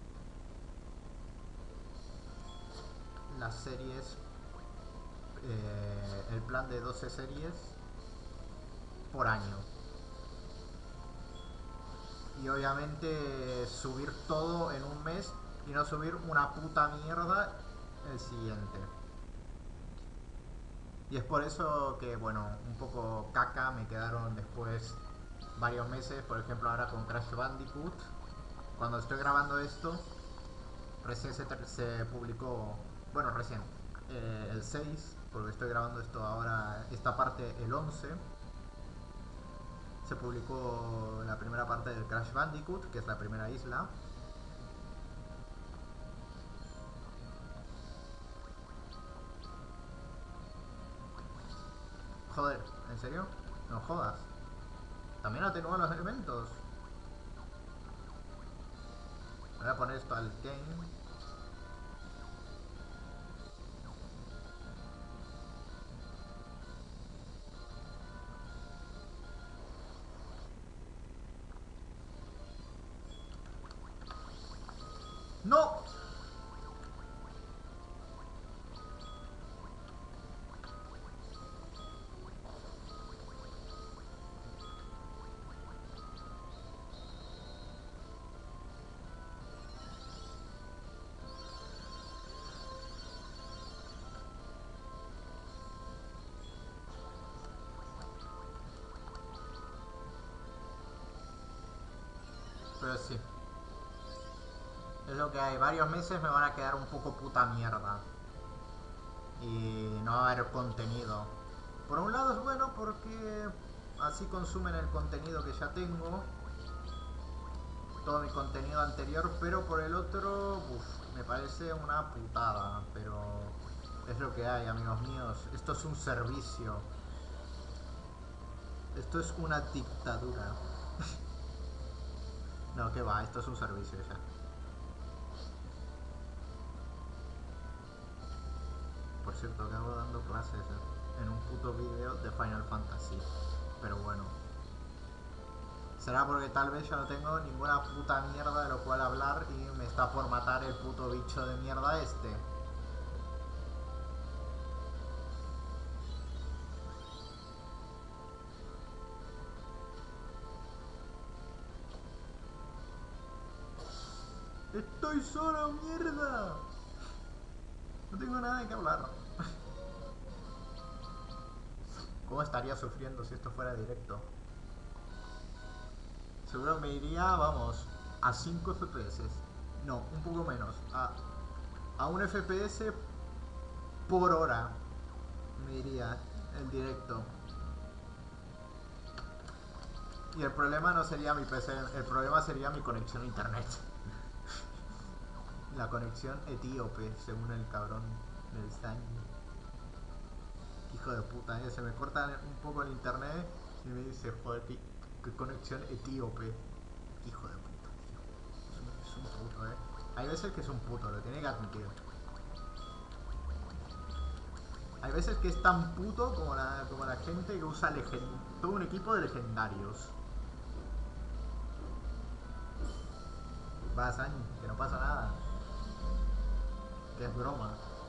Speaker 1: las series, el plan de 12 series por año. Y obviamente subir todo en un mes y no subir una puta mierda el siguiente. Y es por eso que, bueno, un poco caca me quedaron después varios meses, por ejemplo ahora con Crash Bandicoot. Cuando estoy grabando esto, recién se publicó, bueno, recién, el 6, porque estoy grabando esto ahora, esta parte el 11. Se publicó la primera parte del Crash Bandicoot, que es la primera isla. Joder, ¿en serio? No jodas. También atenúan los elementos. Voy a poner esto al game. ¡No! Pero sí, es lo que hay. Varios meses me van a quedar un poco puta mierda. Y no va a haber contenido. Por un lado es bueno porque así consumen el contenido que ya tengo, todo mi contenido anterior, pero por el otro, me parece una putada, pero es lo que hay, amigos míos. Esto es un servicio. Esto es una dictadura. No, que va, esto es un servicio ya. Por cierto, acabo dando clases en un puto vídeo de Final Fantasy. Pero bueno. Será porque tal vez yo no tengo ninguna puta mierda de lo cual hablar y me está por matar el puto bicho de mierda este. ¡Estoy solo, mierda! No tengo nada de qué hablar. ¿Cómo estaría sufriendo si esto fuera directo? Seguro me iría, vamos, a 5 FPS. No, un poco menos. A un FPS por hora. Me iría el directo. Y el problema no sería mi PC, el problema sería mi conexión a internet. La conexión etíope, según el cabrón del Stan. Hijo de puta, se me corta un poco el internet y me dice, joder, qué conexión etíope. Hijo de puta, tío. Es un puto, Hay veces que es un puto, lo tiene que admitir. Hay veces que es tan puto como la gente que usa todo un equipo de legendarios. Vas, Ani, que no pasa nada. Que es broma.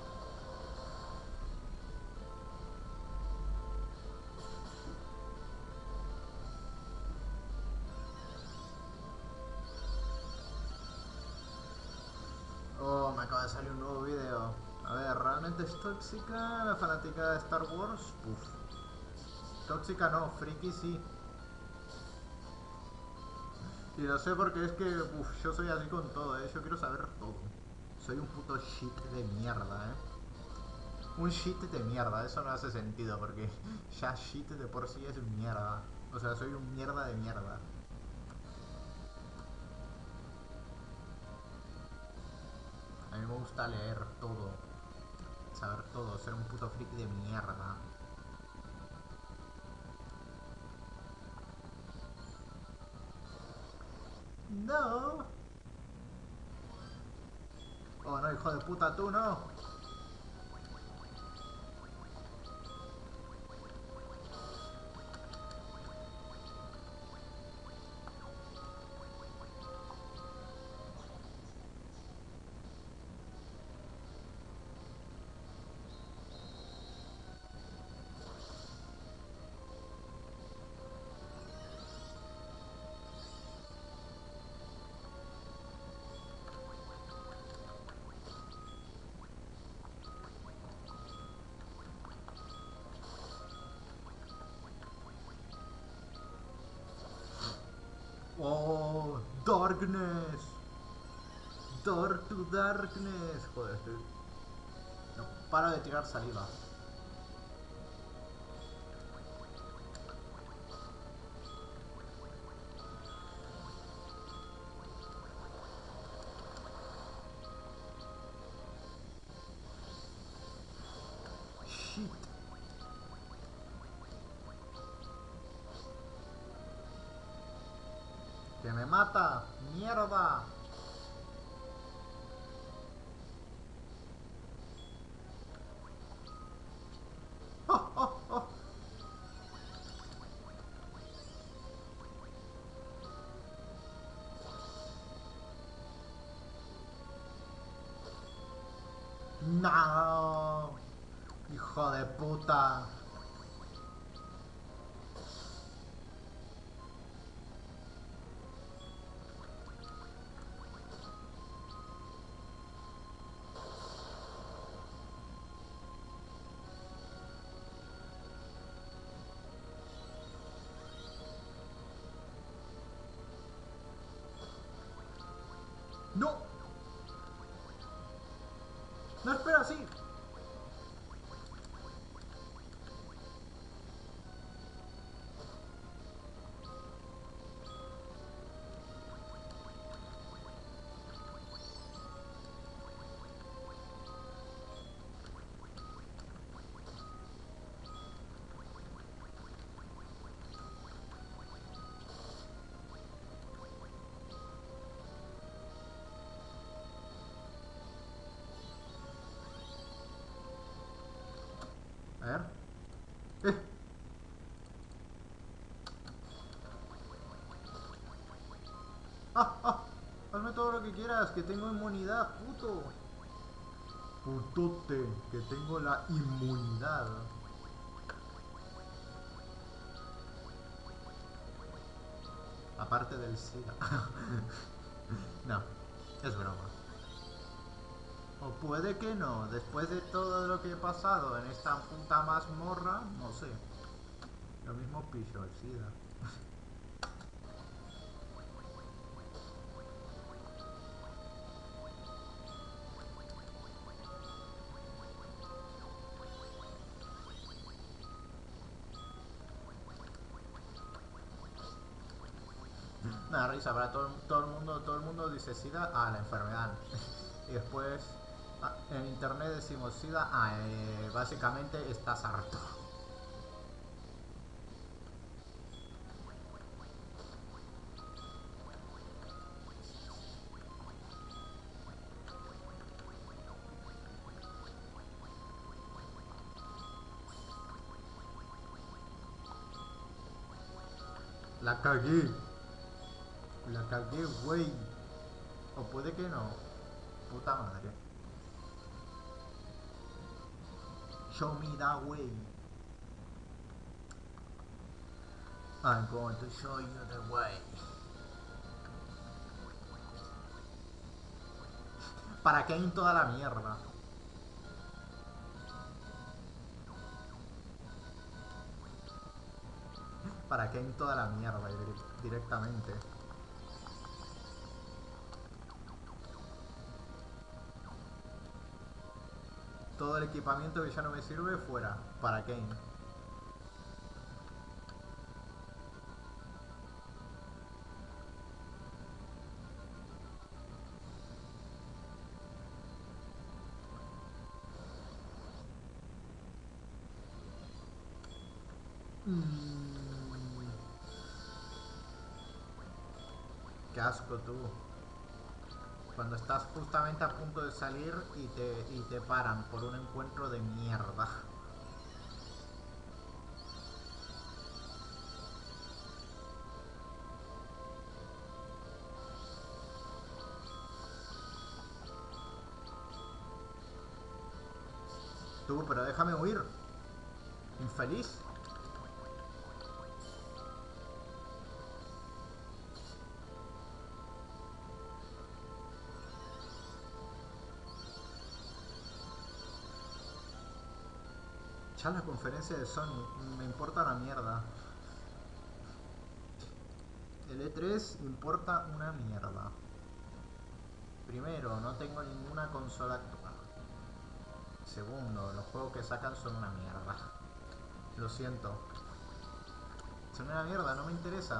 Speaker 1: Oh, me acaba de salir un nuevo video. A ver, ¿realmente es tóxica la fanática de Star Wars? Uf. Tóxica no, friki sí. Y lo sé porque es que, yo soy así con todo, Yo quiero saber todo. Soy un puto shit de mierda, Un shit de mierda, eso no hace sentido porque ya shit de por sí es mierda. O sea, soy un mierda de mierda. A mí me gusta leer todo, saber todo, ser un puto friki de mierda. No. Oh no, hijo de puta, tú no. Darkness. Dark to Darkness. Joder, estoy... No para de tirar saliva. Shit. Que me mata. Mierda. Oh, oh, oh. No. Hijo de puta. No. No, espera, sí. A ver. Eh. Ah, ah. Hazme todo lo que quieras, que tengo inmunidad, puto. Putote, que tengo la inmunidad. Aparte del SIDA. No, es broma. O puede que no, después de todo lo que he pasado en esta puta mazmorra, no sé. Lo mismo pillo el SIDA. Me da risa, para todo el mundo dice SIDA, la enfermedad. Y después en internet decimos SIDA, básicamente estás harto. La cagué. La cagué, güey. O puede que no. Puta madre. Show me that way. I'm going to show you the way. ¿Para qué en toda la mierda? ¿Para qué en toda la mierda directamente? Todo el equipamiento que ya no me sirve, fuera. ¿Para qué? Qué asco tú. Cuando estás justamente a punto de salir y te paran por un encuentro de mierda. Tú, pero déjame huir. Infeliz. Ya la conferencia de Sony, me importa una mierda. El E3 importa una mierda. Primero, no tengo ninguna consola actual. Segundo, los juegos que sacan son una mierda. Lo siento. Son una mierda, no me interesa.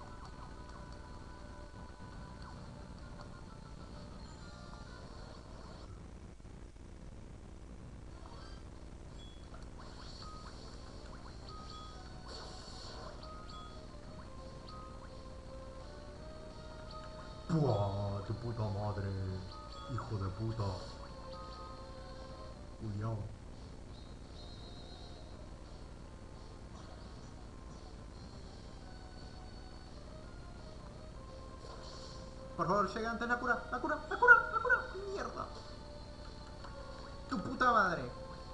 Speaker 1: ¡Buah! ¡Tu puta madre! ¡Hijo de puta! Cuidado. Por favor, llega antes la cura, la cura, la cura, la cura. ¡Mierda! ¡Tu puta madre!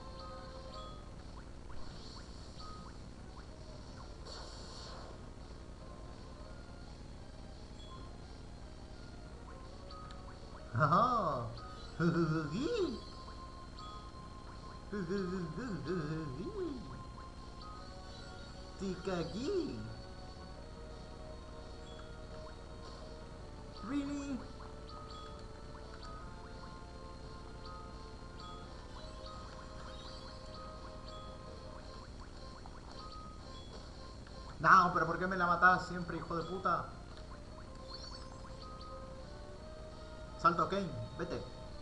Speaker 1: ¡Ajá! ¡Tica aquí! ¿Really? No, pero ¿por qué me la matás siempre, hijo de puta? Salto, Kane, vete.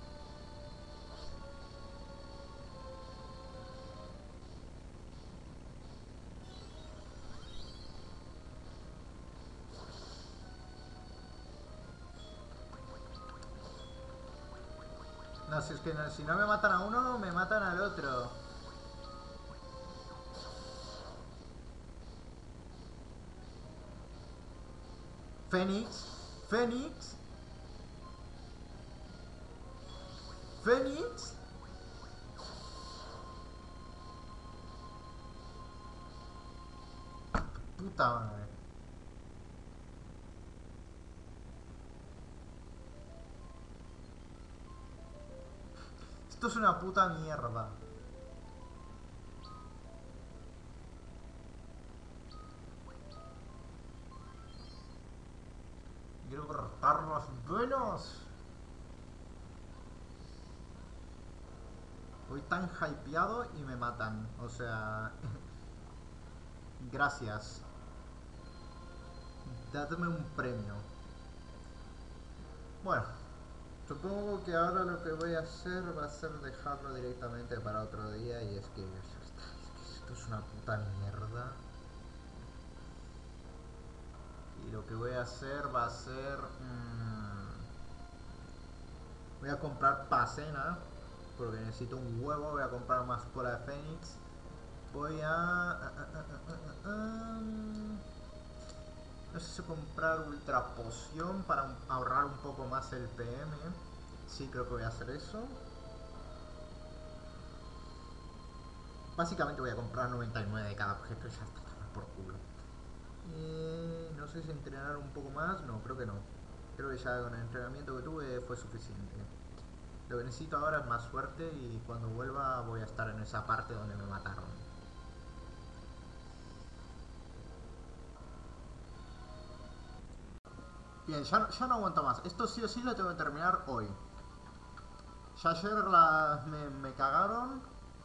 Speaker 1: No, si es que no, si no me matan a uno, me matan al otro. Fénix, Fénix, Fénix. Puta madre. Esto es una puta mierda. Quiero cortar los velos. Voy tan hypeado y me matan. O sea... Gracias. Dadme un premio. Bueno. Supongo que ahora lo que voy a hacer va a ser dejarlo directamente para otro día. Y es que... esto es una puta mierda. Y lo que voy a hacer va a ser... voy a comprar Pacena. Porque necesito un huevo. Voy a comprar más cola de Fénix. Voy a... no sé si comprar ultra poción para ahorrar un poco más el PM. Sí, creo que voy a hacer eso. Básicamente voy a comprar 99 de cada objeto y ya está, por culo. No sé si entrenar un poco más. No, creo que no. Creo que ya con el entrenamiento que tuve fue suficiente. Lo que necesito ahora es más suerte y cuando vuelva voy a estar en esa parte donde me mataron. Bien, ya no aguanto más. Esto sí o sí lo tengo que terminar hoy. Ya ayer me cagaron.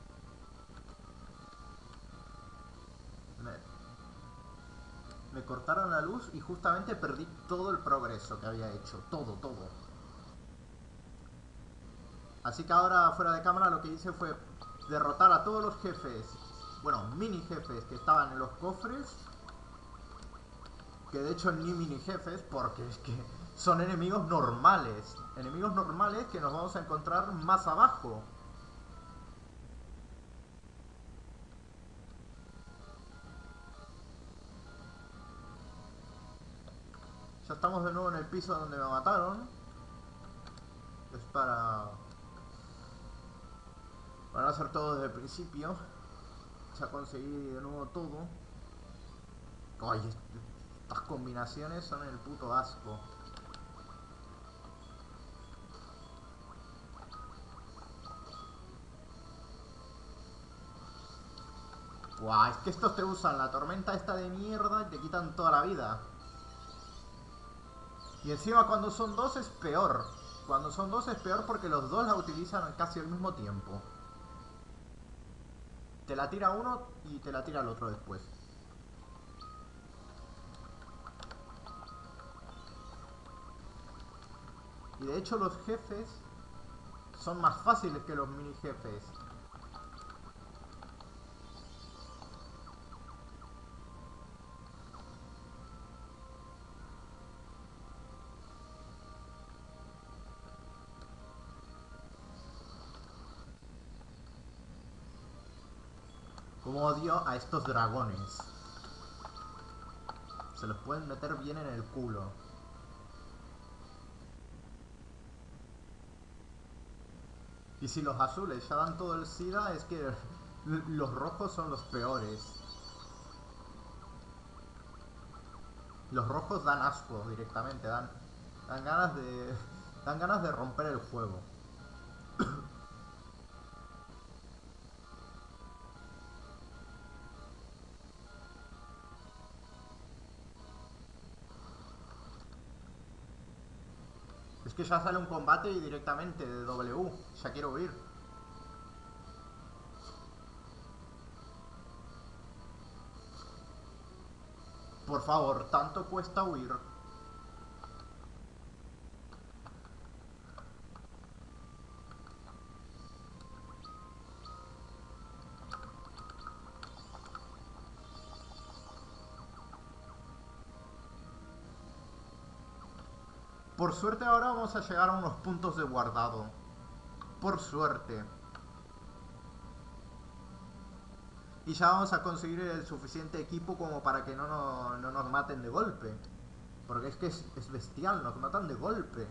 Speaker 1: Me cortaron la luz y justamente perdí todo el progreso que había hecho. Todo, todo. Así que ahora fuera de cámara lo que hice fue derrotar a todos los jefes. Bueno, mini jefes que estaban en los cofres. Que de hecho ni mini jefes, porque es que son enemigos normales. Enemigos normales que nos vamos a encontrar más abajo. Ya estamos de nuevo en el piso donde me mataron. Es para hacer todo desde el principio. Ya conseguí de nuevo todo. Ay, estas combinaciones son el puto asco. Guau, es que estos te usan la tormenta esta de mierda y te quitan toda la vida. Y encima cuando son dos es peor. Cuando son dos es peor porque los dos la utilizan casi al mismo tiempo. Te la tira uno y te la tira el otro después. Y de hecho los jefes son más fáciles que los mini jefes. Como odio a estos dragones. Se los pueden meter bien en el culo. Y si los azules ya dan todo el SIDA, es que los rojos son los peores. Los rojos dan asco directamente, dan ganas de. Dan ganas de romper el juego. Es que ya sale un combate y directamente de W. Ya quiero huir. Por favor, tanto cuesta huir. Por suerte ahora vamos a llegar a unos puntos de guardado. Por suerte. Y ya vamos a conseguir el suficiente equipo como para que no nos maten de golpe. Porque es que es bestial, nos matan de golpe.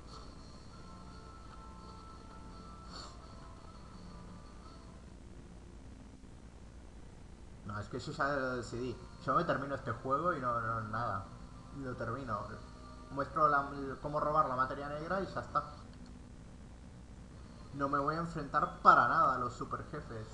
Speaker 1: No, es que eso ya lo decidí. Yo me termino este juego y nada. Lo termino. Muestro cómo robar la materia negra y ya está. No me voy a enfrentar para nada a los super jefes.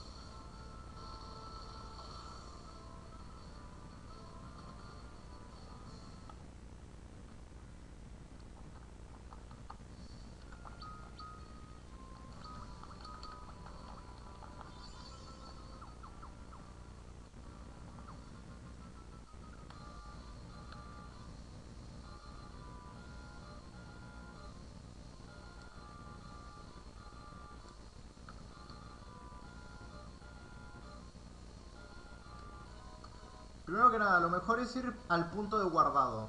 Speaker 1: Primero que nada, lo mejor es ir al punto de guardado.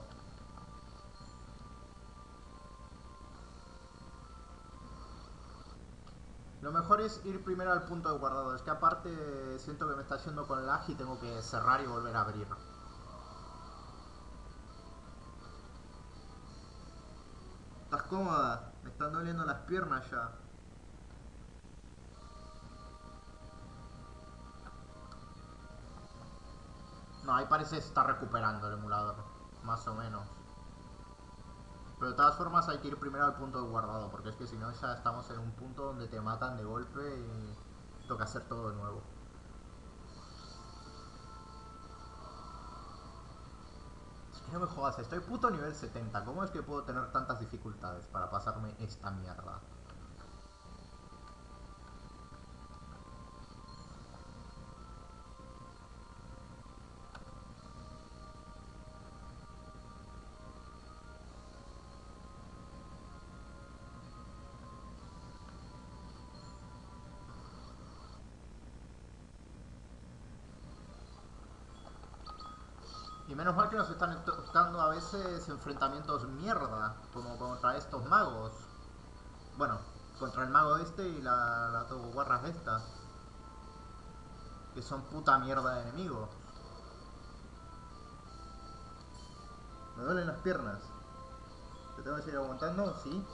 Speaker 1: Lo mejor es ir primero al punto de guardado. Es que aparte siento que me está yendo con lag y tengo que cerrar y volver a abrir. ¿Estás cómoda? Me están doliendo las piernas ya. No, ahí parece que se está recuperando el emulador. Más o menos. Pero de todas formas hay que ir primero al punto de guardado. Porque es que si no ya estamos en un punto donde te matan de golpe y toca hacer todo de nuevo. Es que no me jodas, estoy puto nivel 70. ¿Cómo es que puedo tener tantas dificultades para pasarme esta mierda? Y menos mal que nos están tocando a veces enfrentamientos mierda, como contra estos magos. Bueno, contra el mago este y la toboguarras esta, que son puta mierda de enemigos. Me duelen las piernas. ¿Te tengo que seguir aguantando? Sí.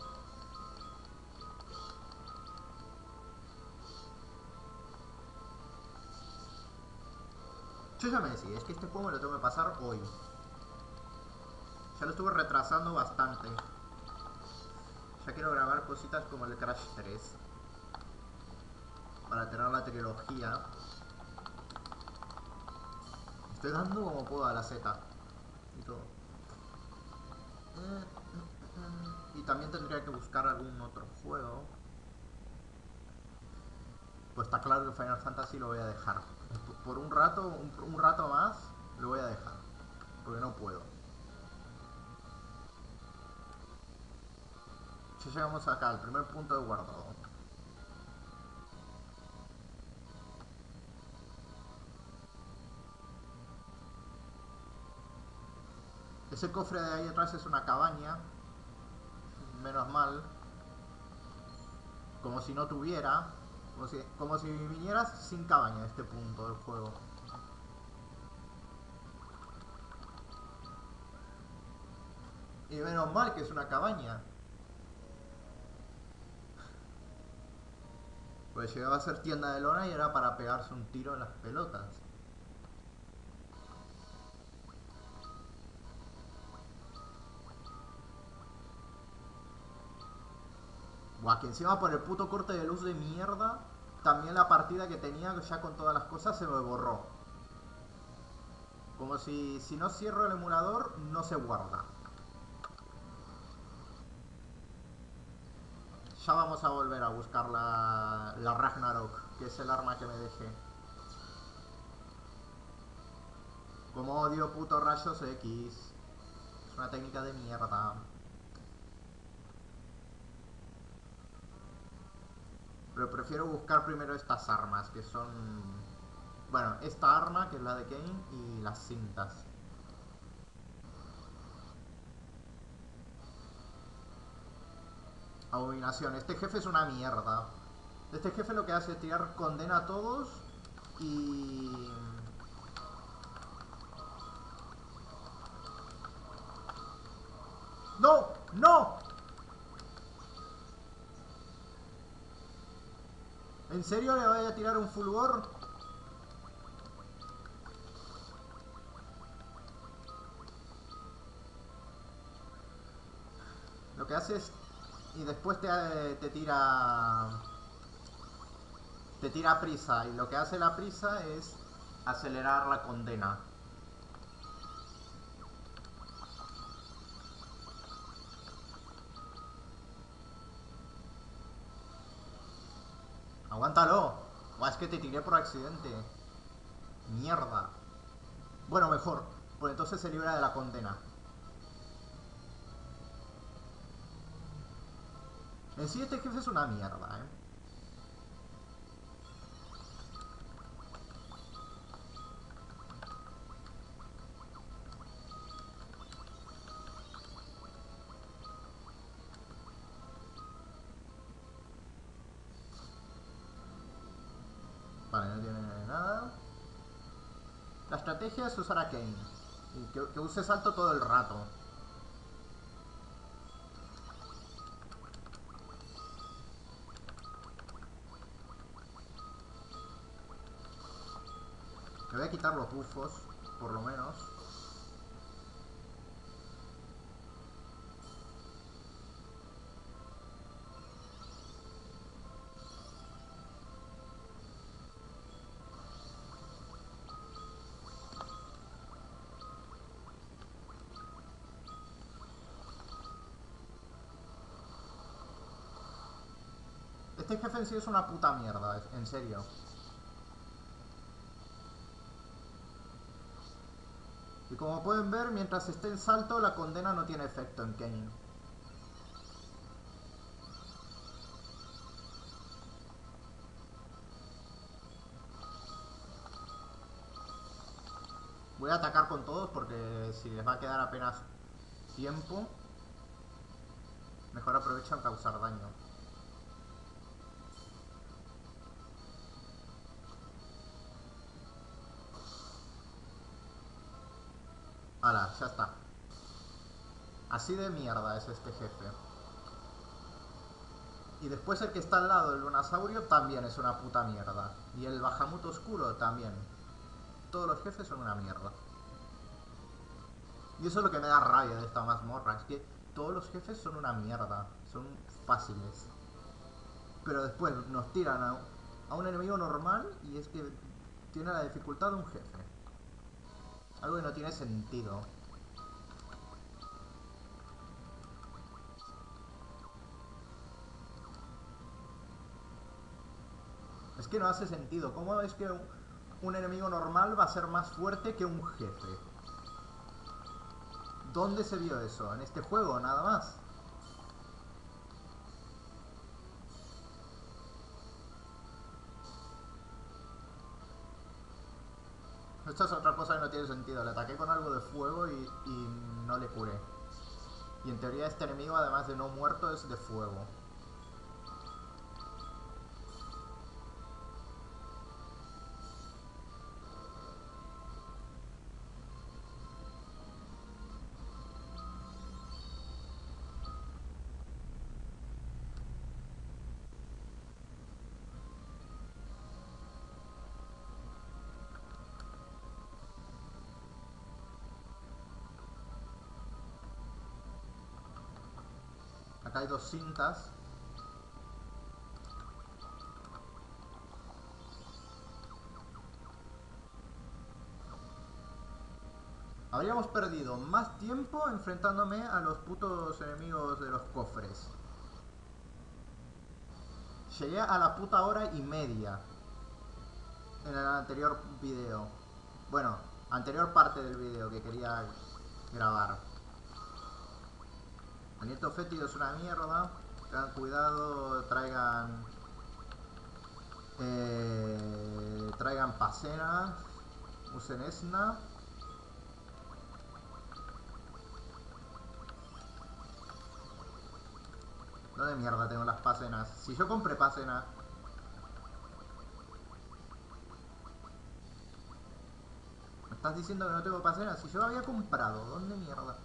Speaker 1: Yo ya me decidí, es que este juego me lo tengo que pasar hoy. Ya lo estuve retrasando bastante. Ya quiero grabar cositas como el Crash 3 para tener la trilogía. Estoy dando como puedo a la Z y todo. Y también tendría que buscar algún otro juego. Pues está claro que Final Fantasy lo voy a dejar. Por un rato, un rato más, lo voy a dejar. Porque no puedo. Ya llegamos acá, al primer punto de guardado. Ese cofre de ahí atrás es una cabaña. Menos mal. Como si no tuviera. Como si vinieras sin cabaña a este punto del juego. Y menos mal que es una cabaña. Pues llegaba a ser tienda de lona y era para pegarse un tiro en las pelotas. Buah, que encima por el puto corte de luz de mierda, también la partida que tenía ya con todas las cosas se me borró. Como si no cierro el emulador, no se guarda. Ya vamos a volver a buscar la Ragnarok, que es el arma que me dejé. Como odio puto rayos X. Es una técnica de mierda. Pero prefiero buscar primero estas armas, que son... Bueno, esta arma, que es la de Kane, y las cintas. Abominación. Este jefe es una mierda. Este jefe lo que hace es tirar condena a todos y... ¡No! ¡No! ¿En serio le voy a tirar un fulgor? Lo que hace es... Y después te tira... Te tira prisa. Y lo que hace la prisa es acelerar la condena. ¡Aguántalo! O es que te tiré por accidente. Mierda. Bueno, mejor. Pues entonces se libra de la condena. En sí este jefe es una mierda, ¿eh? Vale, no tiene nada. La estrategia es usar a Kane. Y que use salto todo el rato. Me voy a quitar los bufos, por lo menos. Este jefe en sí es una puta mierda, en serio. Y como pueden ver, mientras esté en salto, la condena no tiene efecto en Kane. Voy a atacar con todos porque si les va a quedar apenas tiempo, mejor aprovecho en causar daño. Hala, ya está. Así de mierda es este jefe. Y después el que está al lado del Lunasaurio también es una puta mierda. Y el Bahamut Oscuro también. Todos los jefes son una mierda. Y eso es lo que me da rabia de esta mazmorra, es que todos los jefes son una mierda, son fáciles. Pero después nos tiran a un enemigo normal y es que tiene la dificultad de un jefe. Algo que no tiene sentido. Es que no hace sentido. ¿Cómo es que un enemigo normal va a ser más fuerte que un jefe? ¿Dónde se vio eso? ¿En este juego? Nada más. Esta es otra cosa que no tiene sentido. Le ataqué con algo de fuego y no le curé. Y en teoría este enemigo, además de no muerto, es de fuego. Acá hay dos cintas. Habríamos perdido más tiempo enfrentándome a los putos enemigos de los cofres. Llegué a la puta hora y media en el anterior video. Bueno, anterior parte del video que quería grabar. El nieto fétido es una mierda. Tengan cuidado, traigan pacenas, usen esna. ¿Dónde mierda tengo las pacenas? Si yo compré pacenas. ¿Me estás diciendo que no tengo pacenas? Si yo había comprado, ¿dónde mierda?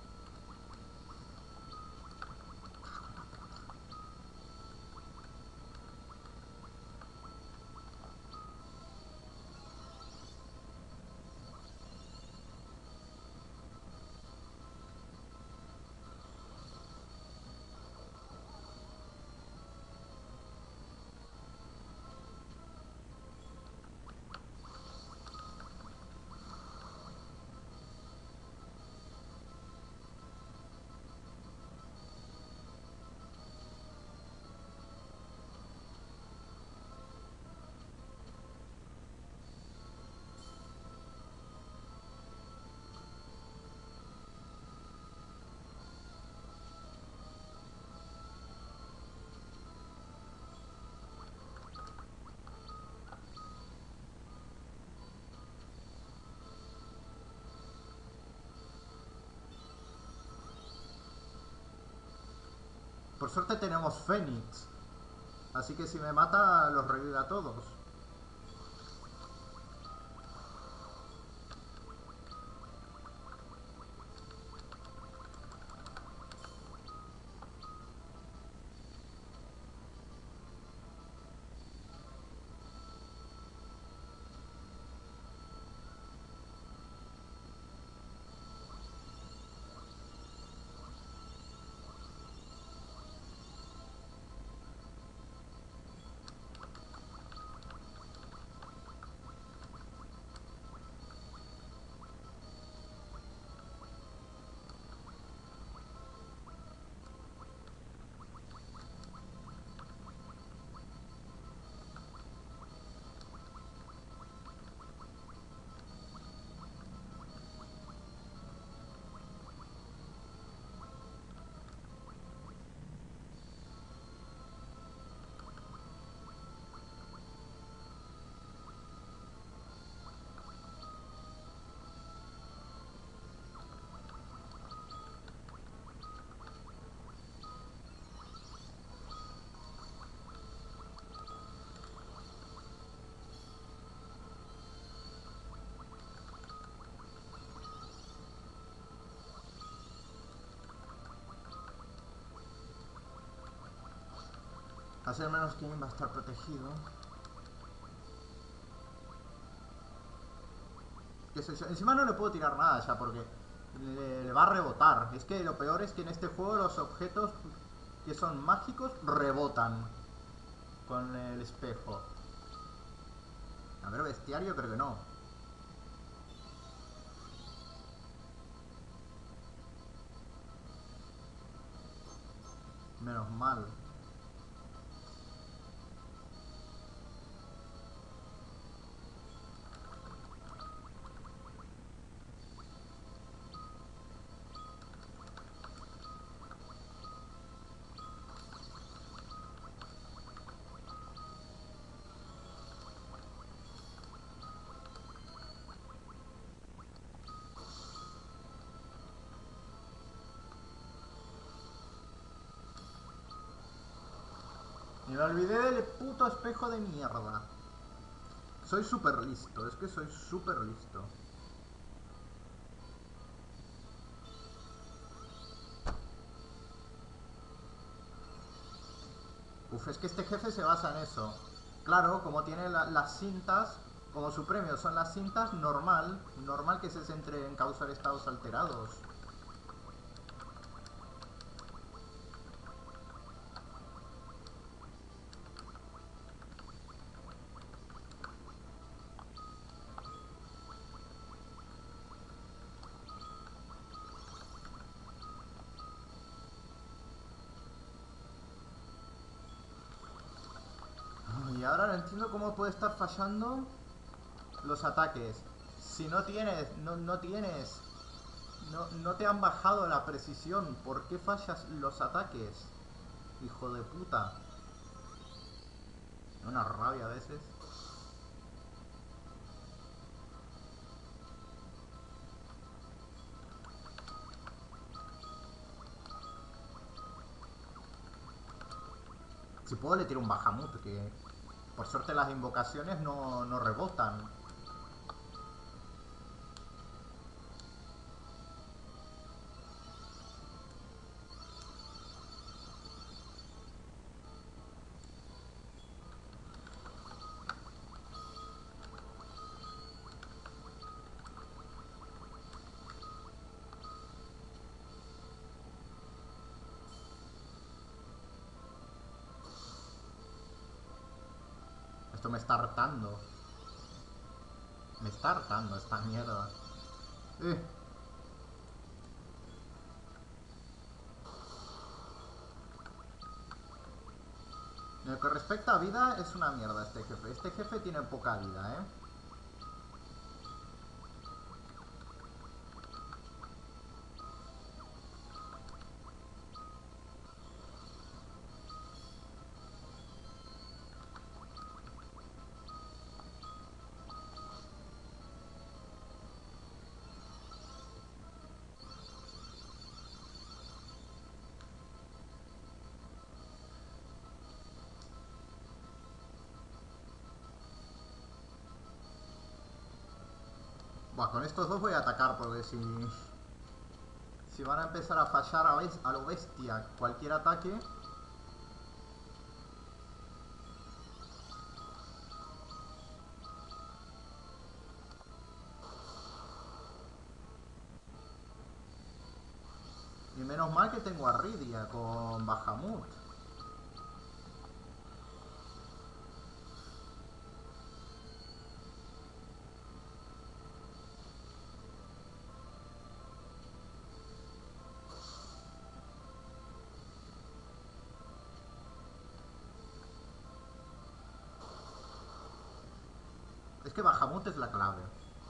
Speaker 1: Por suerte tenemos Fénix. Así que si me mata, los revive a todos. Así al menos Kevin va a estar protegido. ¿Qué sé yo? Encima no le puedo tirar nada ya porque le va a rebotar. Es que lo peor es que en este juego los objetos que son mágicos rebotan con el espejo. A ver, bestiario creo que no. Menos mal. Y me olvidé del puto espejo de mierda. Soy súper listo, es que soy súper listo. Uf, es que este jefe se basa en eso. Claro, como tiene las cintas, como su premio son las cintas, normal que se centre en causar estados alterados. Y ahora no entiendo cómo puede estar fallando los ataques. Si no tienes, no tienes, no te han bajado la precisión, ¿por qué fallas los ataques? Hijo de puta. Una rabia a veces. Si puedo le tiro un Bahamut, que por suerte las invocaciones no rebotan. Esto me está hartando. Me está hartando esta mierda. Eh. En lo que respecta a vida, es una mierda este jefe. Este jefe tiene poca vida, ¿eh? Buah, con estos dos voy a atacar porque si van a empezar a fallar a lo bestia cualquier ataque. Y menos mal que tengo a Rydia con Bahamut. Es que Bahamut es la clave.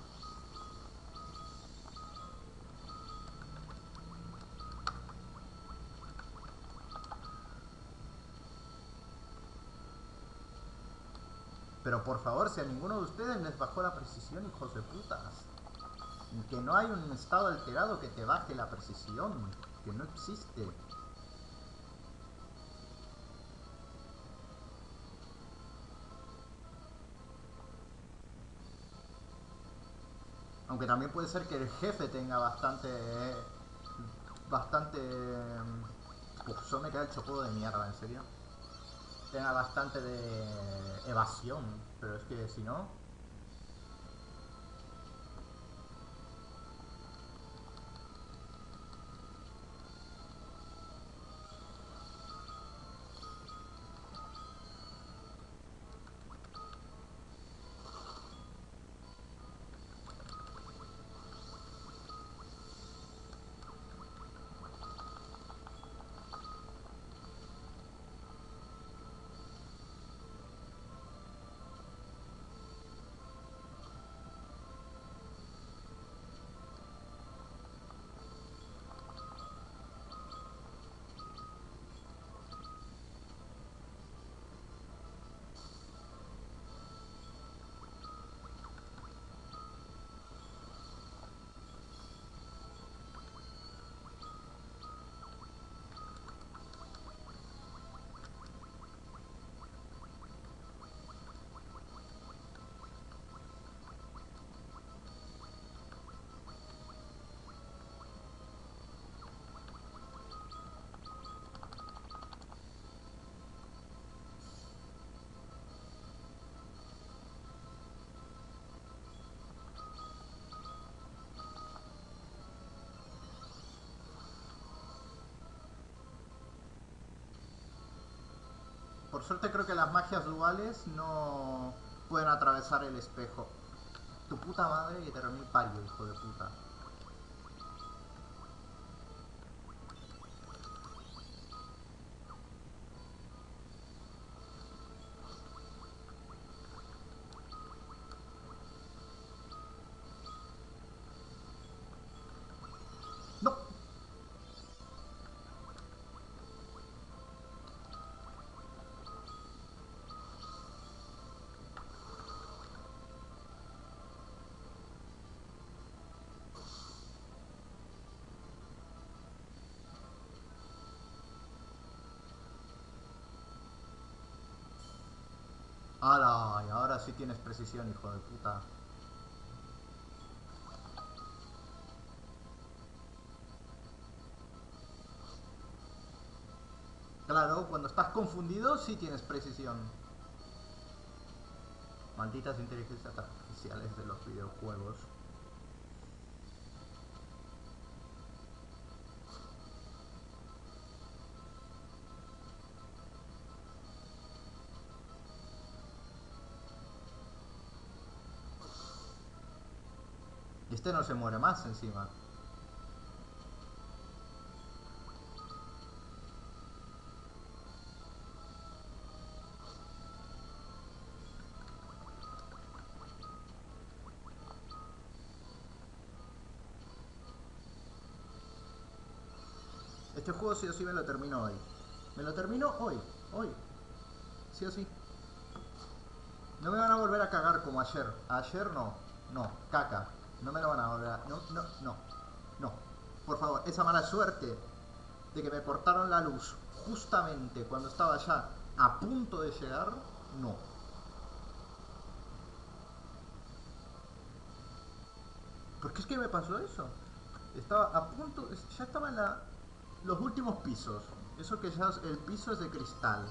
Speaker 1: Pero por favor, si a ninguno de ustedes les bajó la precisión, hijos de putas. Que no hay un estado alterado que te baje la precisión. Que no existe. Aunque también puede ser que el jefe tenga bastante... Uf, eso me queda el chocudo de mierda, en serio. Tenga bastante de evasión. Pero es que si no... Por suerte creo que las magias duales no pueden atravesar el espejo. Tu puta madre que te remil pario, hijo de puta. No. ¡Hala! Y ahora sí tienes precisión, hijo de puta. Claro, cuando estás confundido sí tienes precisión. Malditas inteligencias artificiales de los videojuegos. Y este no se muere más encima. Este juego sí o sí me lo termino hoy. Me lo termino hoy. Hoy. Sí o sí. No me van a volver a cagar como ayer. Ayer no. No. Caca. No me lo van a volver a... No, no, no. No. Por favor, esa mala suerte de que me cortaron la luz justamente cuando estaba ya a punto de llegar. No. ¿Por qué es que me pasó eso? Estaba a punto... Ya estaba en los últimos pisos. Eso que ya el piso es de cristal.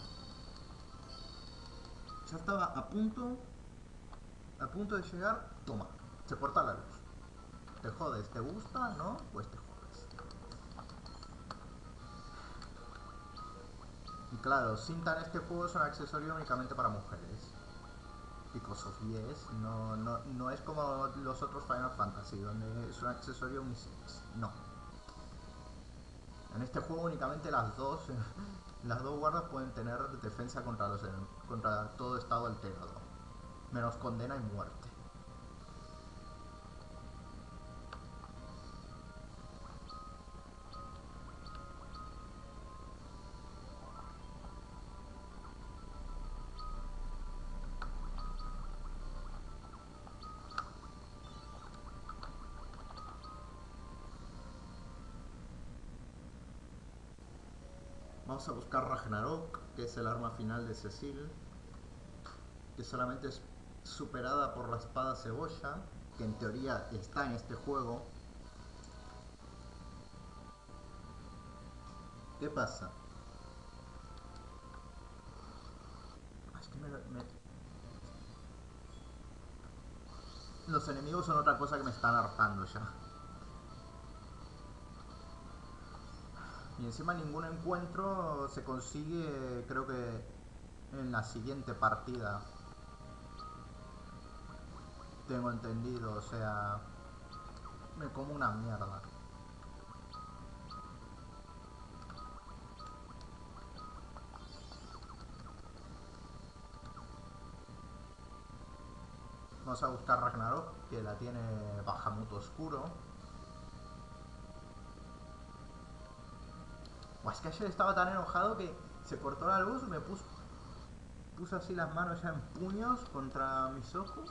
Speaker 1: Ya estaba a punto de llegar, toma, se corta la luz. Te jodes, ¿te gusta? ¿No? Pues te jodes. Y claro, cinta en este juego es un accesorio únicamente para mujeres. Because of yes, no es como los otros Final Fantasy, donde es un accesorio unisex. No. En este juego únicamente las dos guardas pueden tener defensa contra todo estado alterado. Menos condena y muerte. Vamos a buscar Ragnarok, que es el arma final de Cecil, que solamente es superada por la espada cebolla, que en teoría está en este juego. ¿Qué pasa? Es que los enemigos son otra cosa que me están hartando ya. Y encima ningún encuentro se consigue, creo que en la siguiente partida. Tengo entendido, o sea, me como una mierda. Vamos a buscar Ragnarok, que la tiene Bahamut Oscuro. Buah, es que ayer estaba tan enojado que se cortó la luz, puse así las manos ya en puños contra mis ojos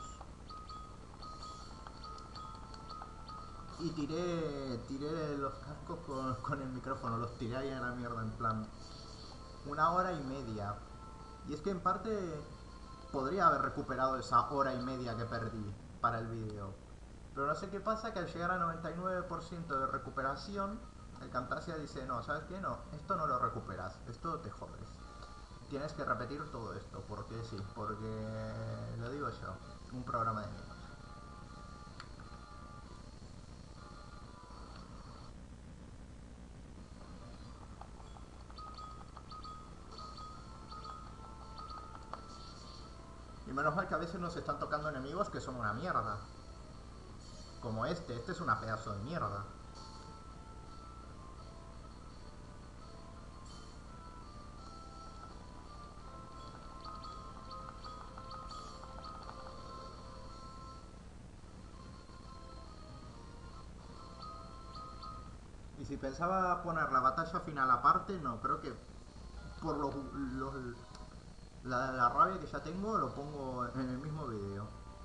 Speaker 1: y tiré los cascos con el micrófono, los tiré ahí a la mierda en plan 1 hora y media. Y es que en parte podría haber recuperado esa hora y media que perdí para el vídeo. Pero no sé qué pasa, que al llegar a 99% de recuperación, el Camtasia dice, no, ¿sabes qué? No, esto no lo recuperas, esto te jodes. Tienes que repetir todo esto, porque sí, porque lo digo yo, un programa de niños. Y menos mal que a veces nos están tocando enemigos que son una mierda. Como este es una pedazo de mierda. Y si pensaba poner la batalla final aparte, no, creo que por la rabia que ya tengo lo pongo en el mismo vídeo.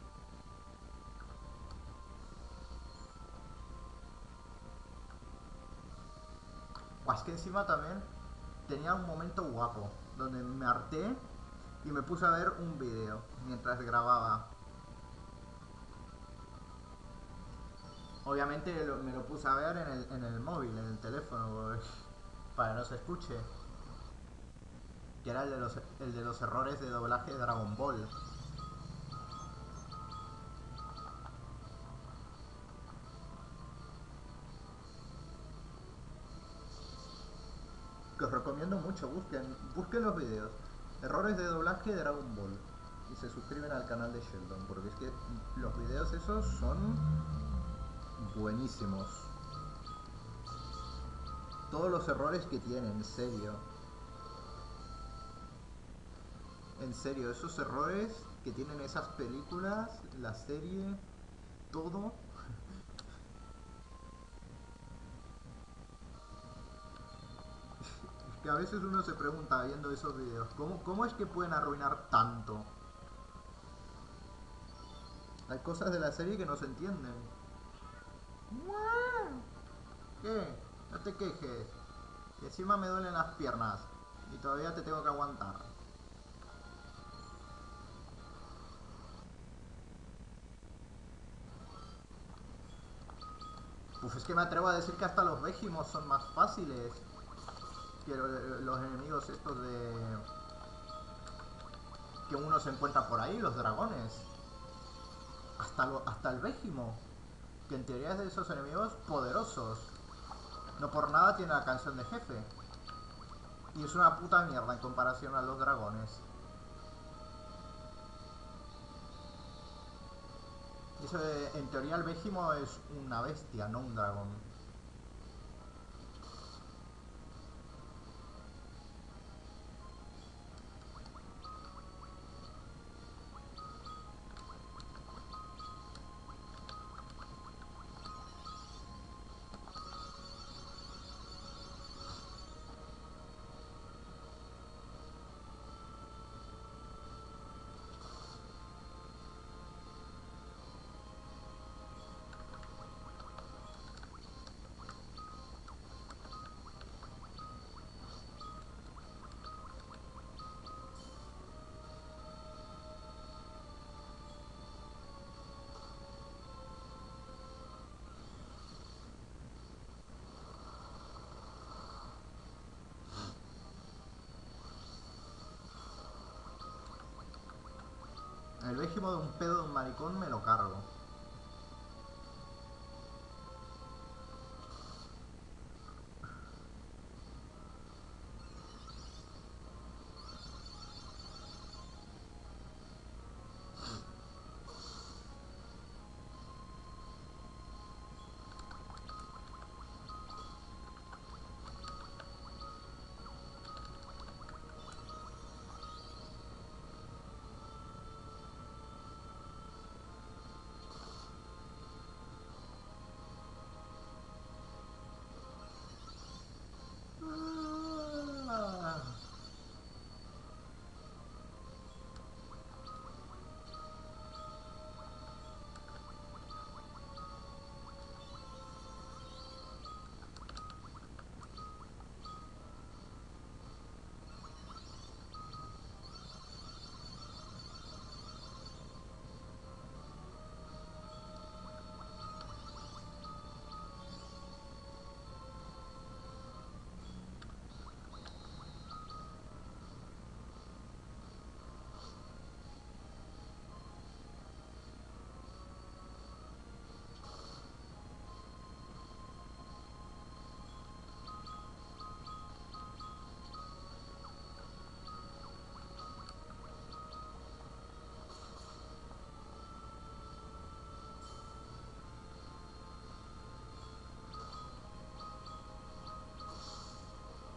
Speaker 1: O es que encima también tenía un momento guapo, donde me harté y me puse a ver un vídeo mientras grababa. Obviamente me lo puse a ver en el móvil, en el teléfono, para que no se escuche. Que era el de los errores de doblaje de Dragon Ball. Que os recomiendo mucho, busquen los vídeos. Errores de doblaje de Dragon Ball. Y se suscriben al canal de Sheldon, porque es que los vídeos esos son buenísimos. Todos los errores que tienen, en serio. En serio, esos errores que tienen esas películas, la serie, todo. Es que a veces uno se pregunta viendo esos vídeos, ¿cómo es que pueden arruinar tanto? Hay cosas de la serie que no se entienden. ¿Qué? No te quejes. Y encima me duelen las piernas. Y todavía te tengo que aguantar. Uf, es que me atrevo a decir que hasta los Vegimos son más fáciles que los enemigos estos de... que uno se encuentra por ahí, los dragones. Hasta el Vegimo, que en teoría es de esos enemigos poderosos. No por nada tiene la canción de jefe. Y es una puta mierda en comparación a los dragones. Eso en teoría el Vegimo es una bestia, no un dragón. El Vegimo de un pedo de un maricón me lo cargo.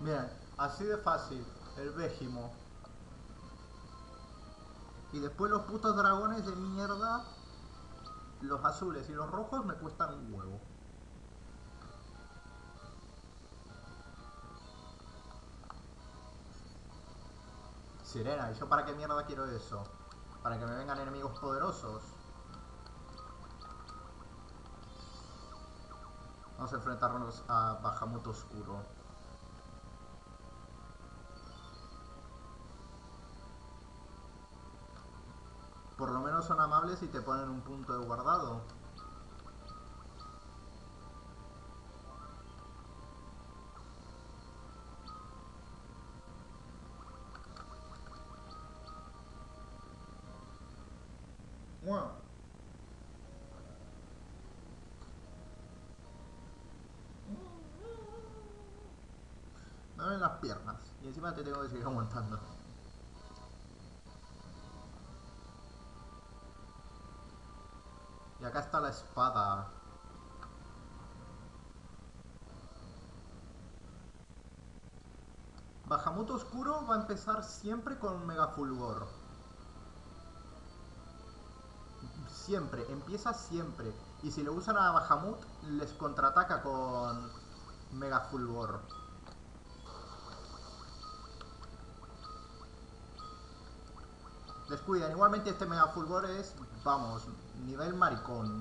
Speaker 1: Bien, así de fácil. El Végimo. Y después los putos dragones de mierda. Los azules y los rojos me cuestan un huevo. Sirena, ¿y yo para qué mierda quiero eso? Para que me vengan enemigos poderosos. Vamos a enfrentarnos a Bahamut Oscuro. Por lo menos son amables y te ponen un punto de guardado. Bueno, me ven las piernas. Y encima te tengo que seguir aguantando. Y acá está la espada. Bahamut Oscuro va a empezar siempre con Mega Fulgor. Siempre, empieza siempre. Y si lo usan a Bahamut, les contraataca con Mega Fulgor. Descuidan. Igualmente este Mega Fulgor es, vamos, nivel maricón.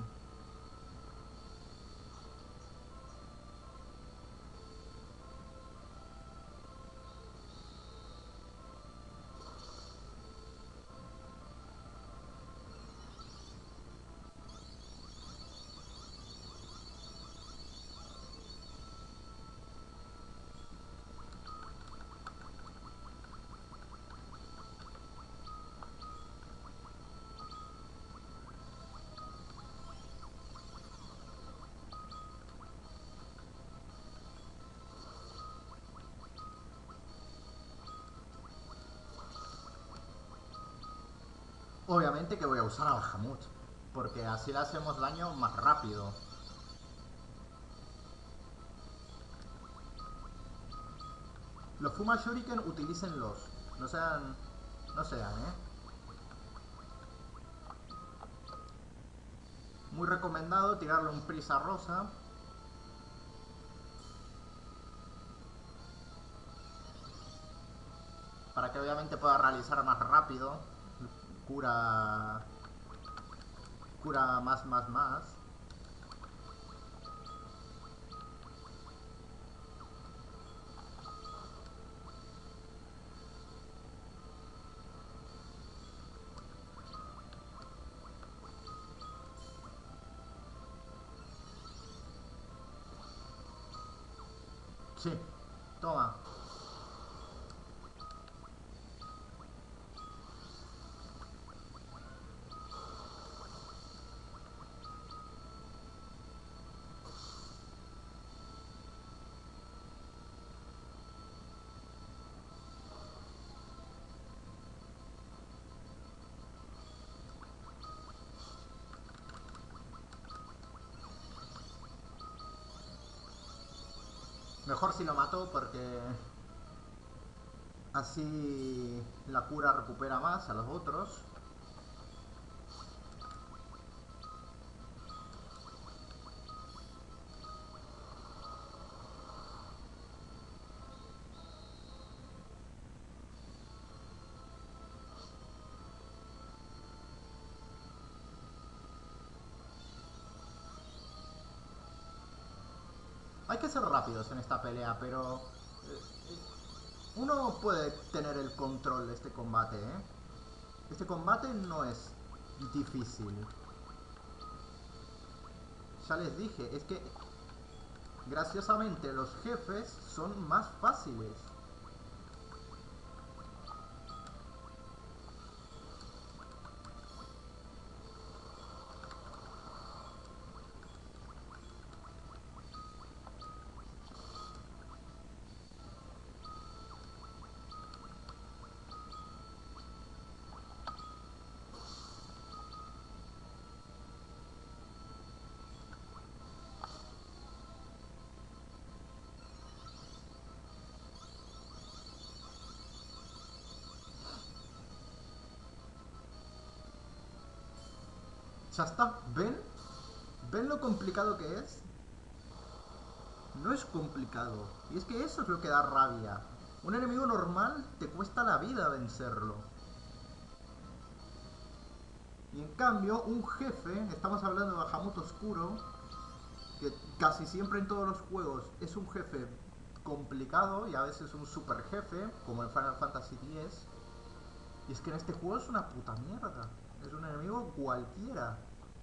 Speaker 1: Obviamente que voy a usar a Bahamut, porque así le hacemos daño más rápido. Los Fuma Shuriken, utilícenlos. No sean... No sean, Muy recomendado tirarle un prisa rosa. Para que obviamente pueda realizar más rápido. Cura... Cura más. Sí, toma. Mejor si lo mato porque así la cura recupera más a los otros. Hay que ser rápidos en esta pelea, pero uno puede tener el control de este combate, Este combate no es difícil. Ya les dije, es que graciosamente los jefes son más fáciles. Ya está, ¿ven? ¿Ven lo complicado que es? No es complicado. Y es que eso es lo que da rabia. Un enemigo normal te cuesta la vida vencerlo. Y en cambio, un jefe, estamos hablando de Bahamut Oscuro, que casi siempre en todos los juegos es un jefe complicado y a veces un super jefe, como en Final Fantasy X. Y es que en este juego es una puta mierda. Es un enemigo cualquiera.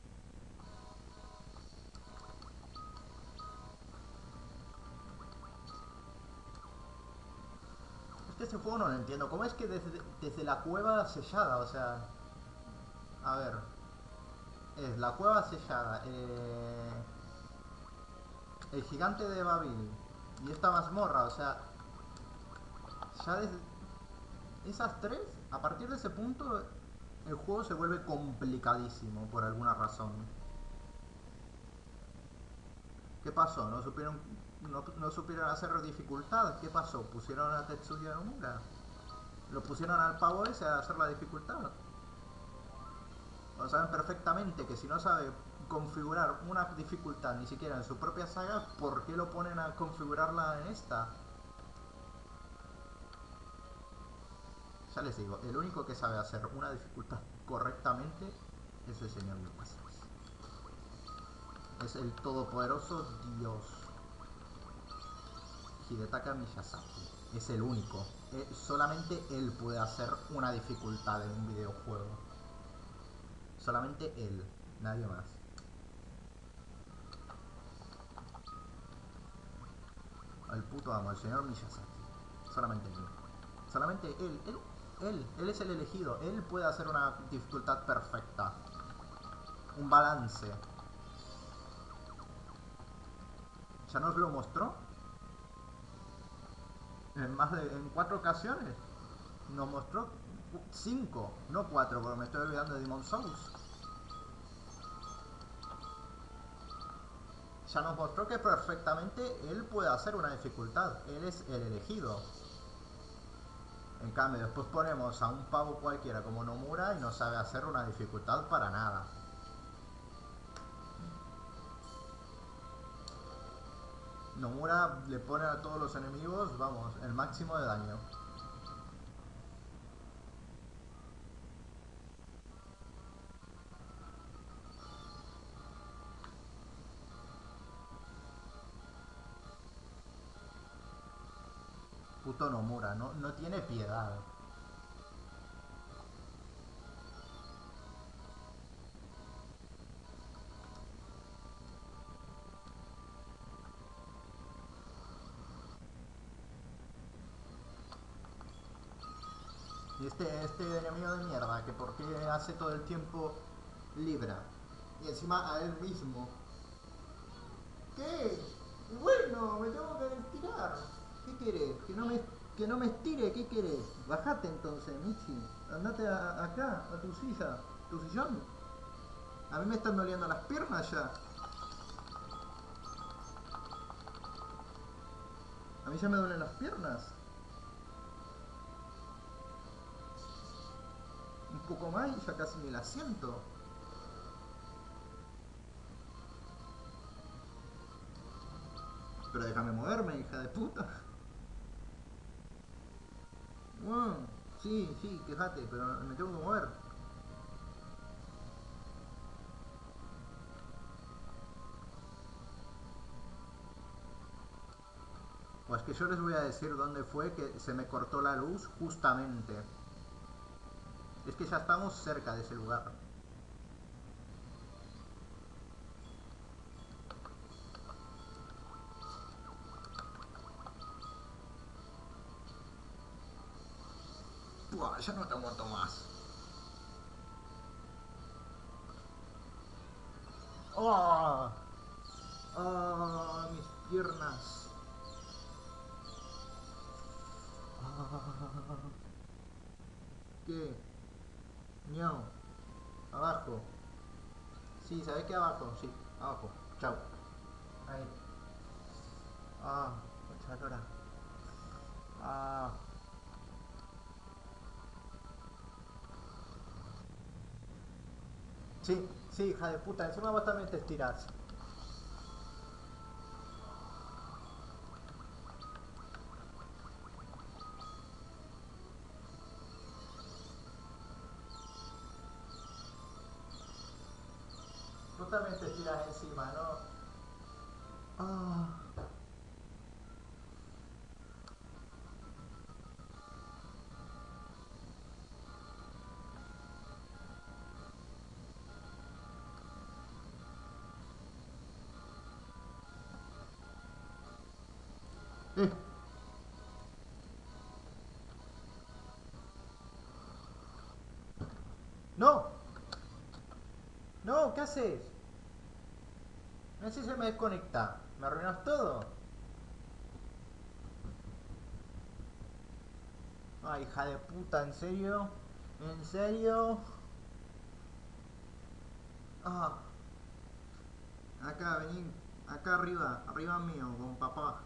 Speaker 1: Es que este juego no lo entiendo. ¿Cómo es que desde la cueva sellada, o sea... A ver... Es la cueva sellada, el gigante de Babil y esta mazmorra, o sea... Ya desde esas tres, a partir de ese punto, el juego se vuelve complicadísimo por alguna razón. ¿Qué pasó? ¿No supieron hacer dificultad? ¿Qué pasó? ¿Pusieron a Tetsuya Nomura? ¿Lo pusieron al pavo ese a hacer la dificultad? O saben perfectamente que si no sabe configurar una dificultad ni siquiera en su propia saga, ¿por qué lo ponen a configurarla en esta? Ya les digo, el único que sabe hacer una dificultad correctamente es el señor Miyazaki. Es el todopoderoso Dios. Hidetaka Miyazaki. Es el único. Solamente él puede hacer una dificultad en un videojuego. Solamente él. Nadie más. El puto amo, el señor Miyazaki. Solamente él. Solamente él es el elegido. Él puede hacer una dificultad perfecta. Un balance. ¿Ya nos lo mostró? En 4 ocasiones. Nos mostró 5, no 4, porque me estoy olvidando de Demon Souls. Ya nos mostró que perfectamente él puede hacer una dificultad. Él es el elegido. En cambio, después ponemos a un pavo cualquiera como Nomura y no sabe hacer una dificultad para nada. Nomura le pone a todos los enemigos, vamos, el máximo de daño. Puto Nomura, no tiene piedad. Y este enemigo de mierda, que por qué hace todo el tiempo Libra. Y encima a él mismo. ¿Qué? Y bueno, me tengo que estirar. ¿Qué querés? Que no me estire, ¿qué querés? Bajate entonces, Michi. Andate acá, a tu silla, tu sillón. A mí me están doliendo las piernas ya. A mí ya me duelen las piernas. Un poco más y ya casi ni las siento. Pero déjame moverme, hija de puta. Sí, quejate, pero me tengo que mover. Pues que yo les voy a decir dónde fue que se me cortó la luz justamente. Es que ya estamos cerca de ese lugar. Buah, ya no te aguanto más. ¡Oh! ¡Oh! Mis piernas. Ah, ¿qué? Miau. Abajo. Sí, ¿sabes qué? Abajo. Sí, abajo. Chao. Ahí. Ah, mucha lora. Ah. Sí, Sí, hija de puta, encima vos también te estirás. Vos también te estiras encima, ¿no? Ah. Eh, ¡No! ¡No! ¿Qué haces? No sé si se me desconecta. ¿Me arruinas todo? Ay, hija de puta, ¿en serio? ¿En serio? Ah, acá, vení. Acá arriba, arriba mío, con papá.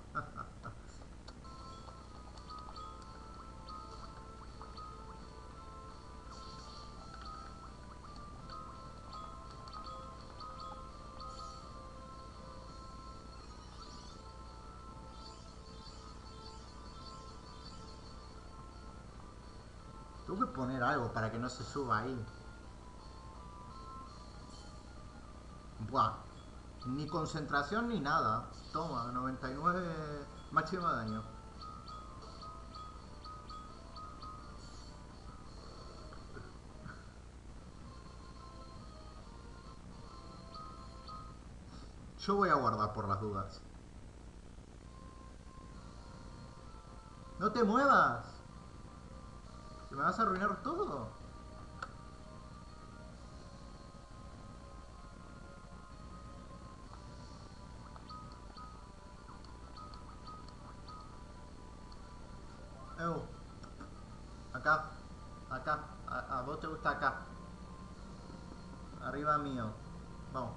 Speaker 1: Tengo que poner algo para que no se suba ahí. Buah. Ni concentración ni nada. Toma, 99 máximo de daño. Yo voy a guardar por las dudas. ¡No te muevas! ¿Que me vas a arruinar todo? Eu, acá, acá, a vos te gusta acá. Arriba mío. Vamos.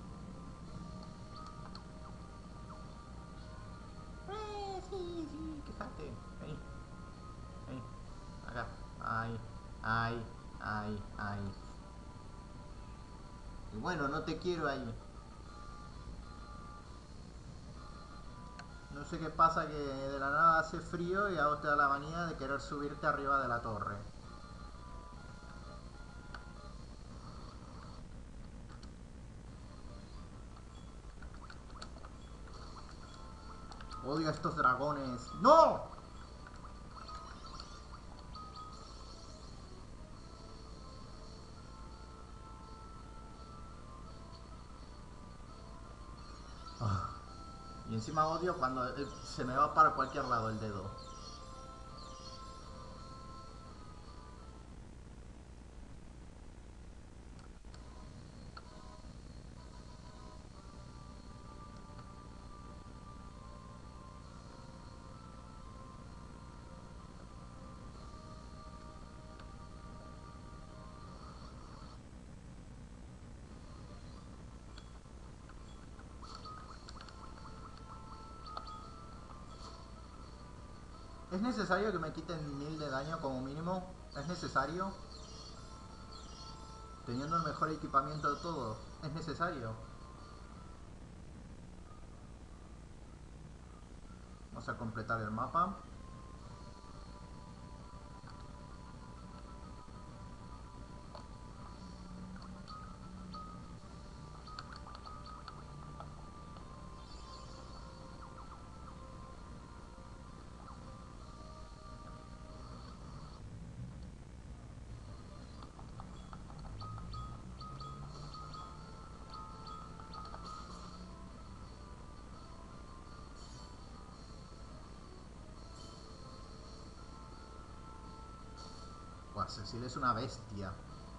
Speaker 1: Sí, sí, quejate. Vení, vení. Acá. Ay, ay, ay, ay. Y bueno, no te quiero ahí. No sé qué pasa que de la nada hace frío y a vos te da la manía de querer subirte arriba de la torre. Odio a estos dragones. ¡No! Ah. Y encima odio cuando se me va para cualquier lado el dedo. ¿Es necesario que me quiten 1000 de daño como mínimo? ¿Es necesario? Teniendo el mejor equipamiento de todos. ¿Es necesario? Vamos a completar el mapa. Buah, Cecil es una bestia.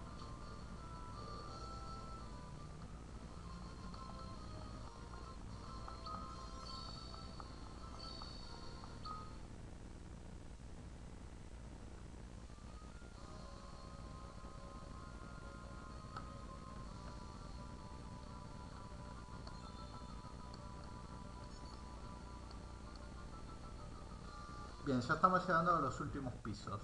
Speaker 1: Bien, ya estamos llegando a los últimos pisos.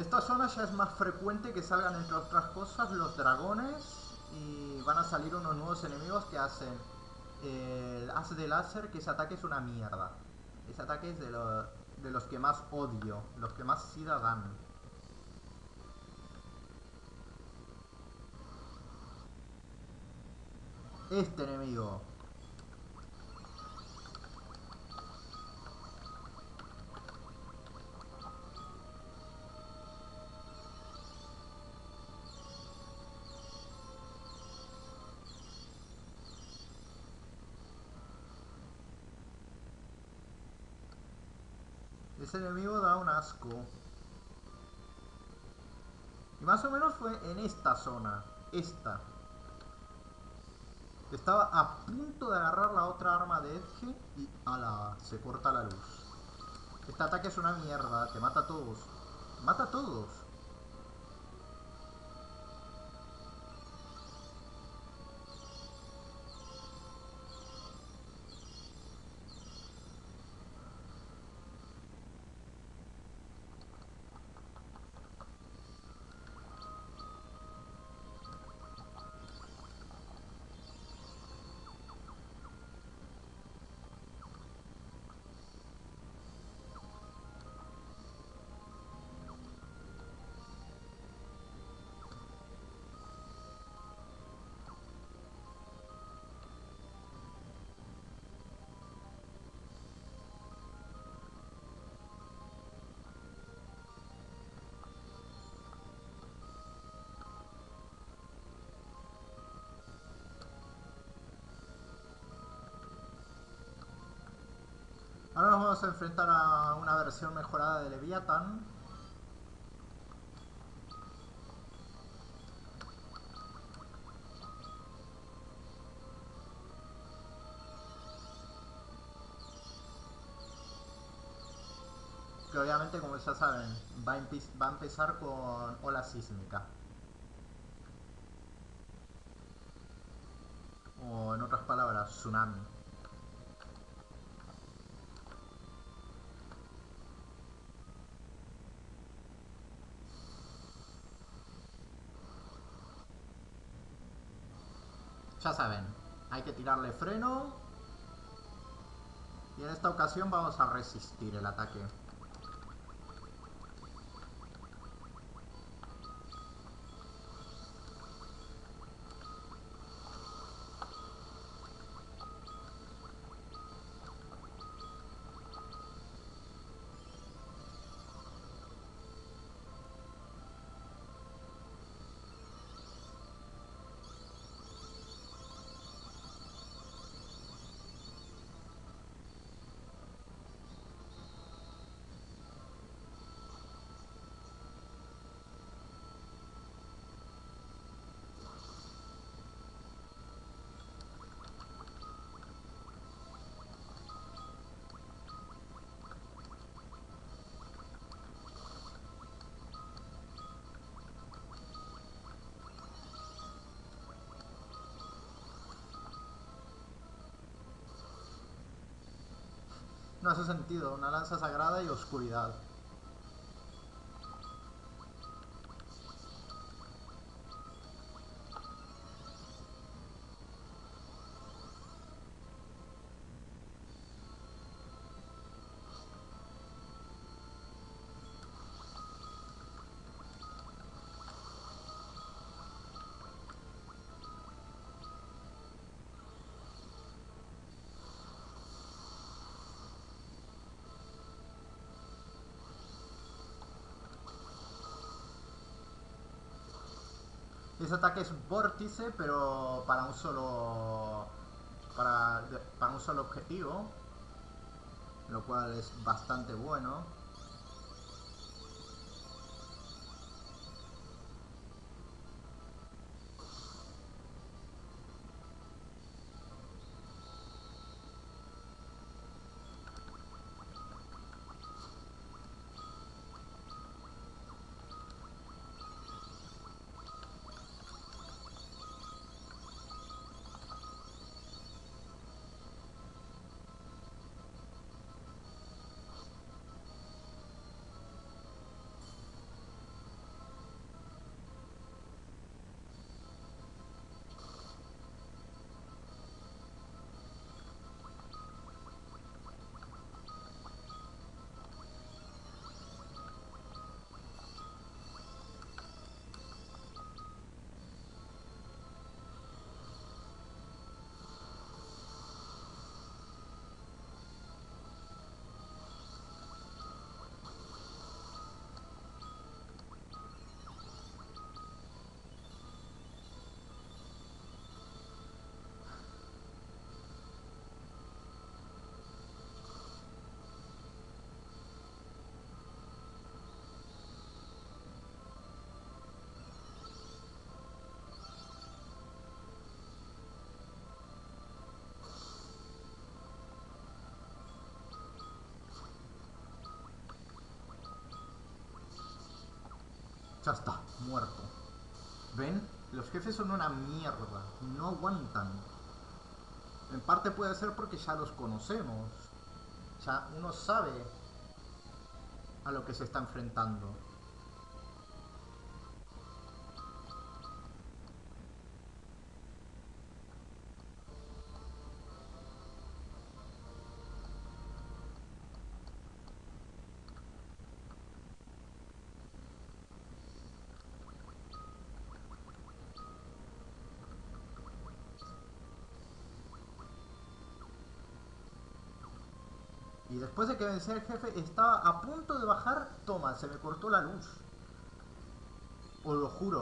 Speaker 1: esta zona ya es más frecuente que salgan, entre otras cosas, los dragones. Y van a salir unos nuevos enemigos que hacen el as de láser, que ese ataque es una mierda. Ese ataque es de los que más odio, los que más sida dan. Este enemigo. Ese enemigo da un asco. Y más o menos fue en esta zona. Esta. Estaba a punto de agarrar la otra arma de Edge y ala, se corta la luz. Este ataque es una mierda, te mata a todos. Mata a todos. Ahora nos vamos a enfrentar a una versión mejorada de Leviathan. Que obviamente, como ya saben, va a empezar con ola sísmica. O en otras palabras, tsunami. Ya saben, hay que tirarle freno. Y en esta ocasión vamos a resistir el ataque. No hace sentido, una lanza sagrada y oscuridad. Ese ataque es vórtice, pero para un solo. Para un solo objetivo. Lo cual es bastante bueno. Ya está, muerto. ¿Ven? Los jefes son una mierda. No aguantan. En parte puede ser porque ya los conocemos. Ya uno sabe a lo que se está enfrentando. Y después de que vencí al jefe, estaba a punto de bajar. Toma, se me cortó la luz. Os lo juro.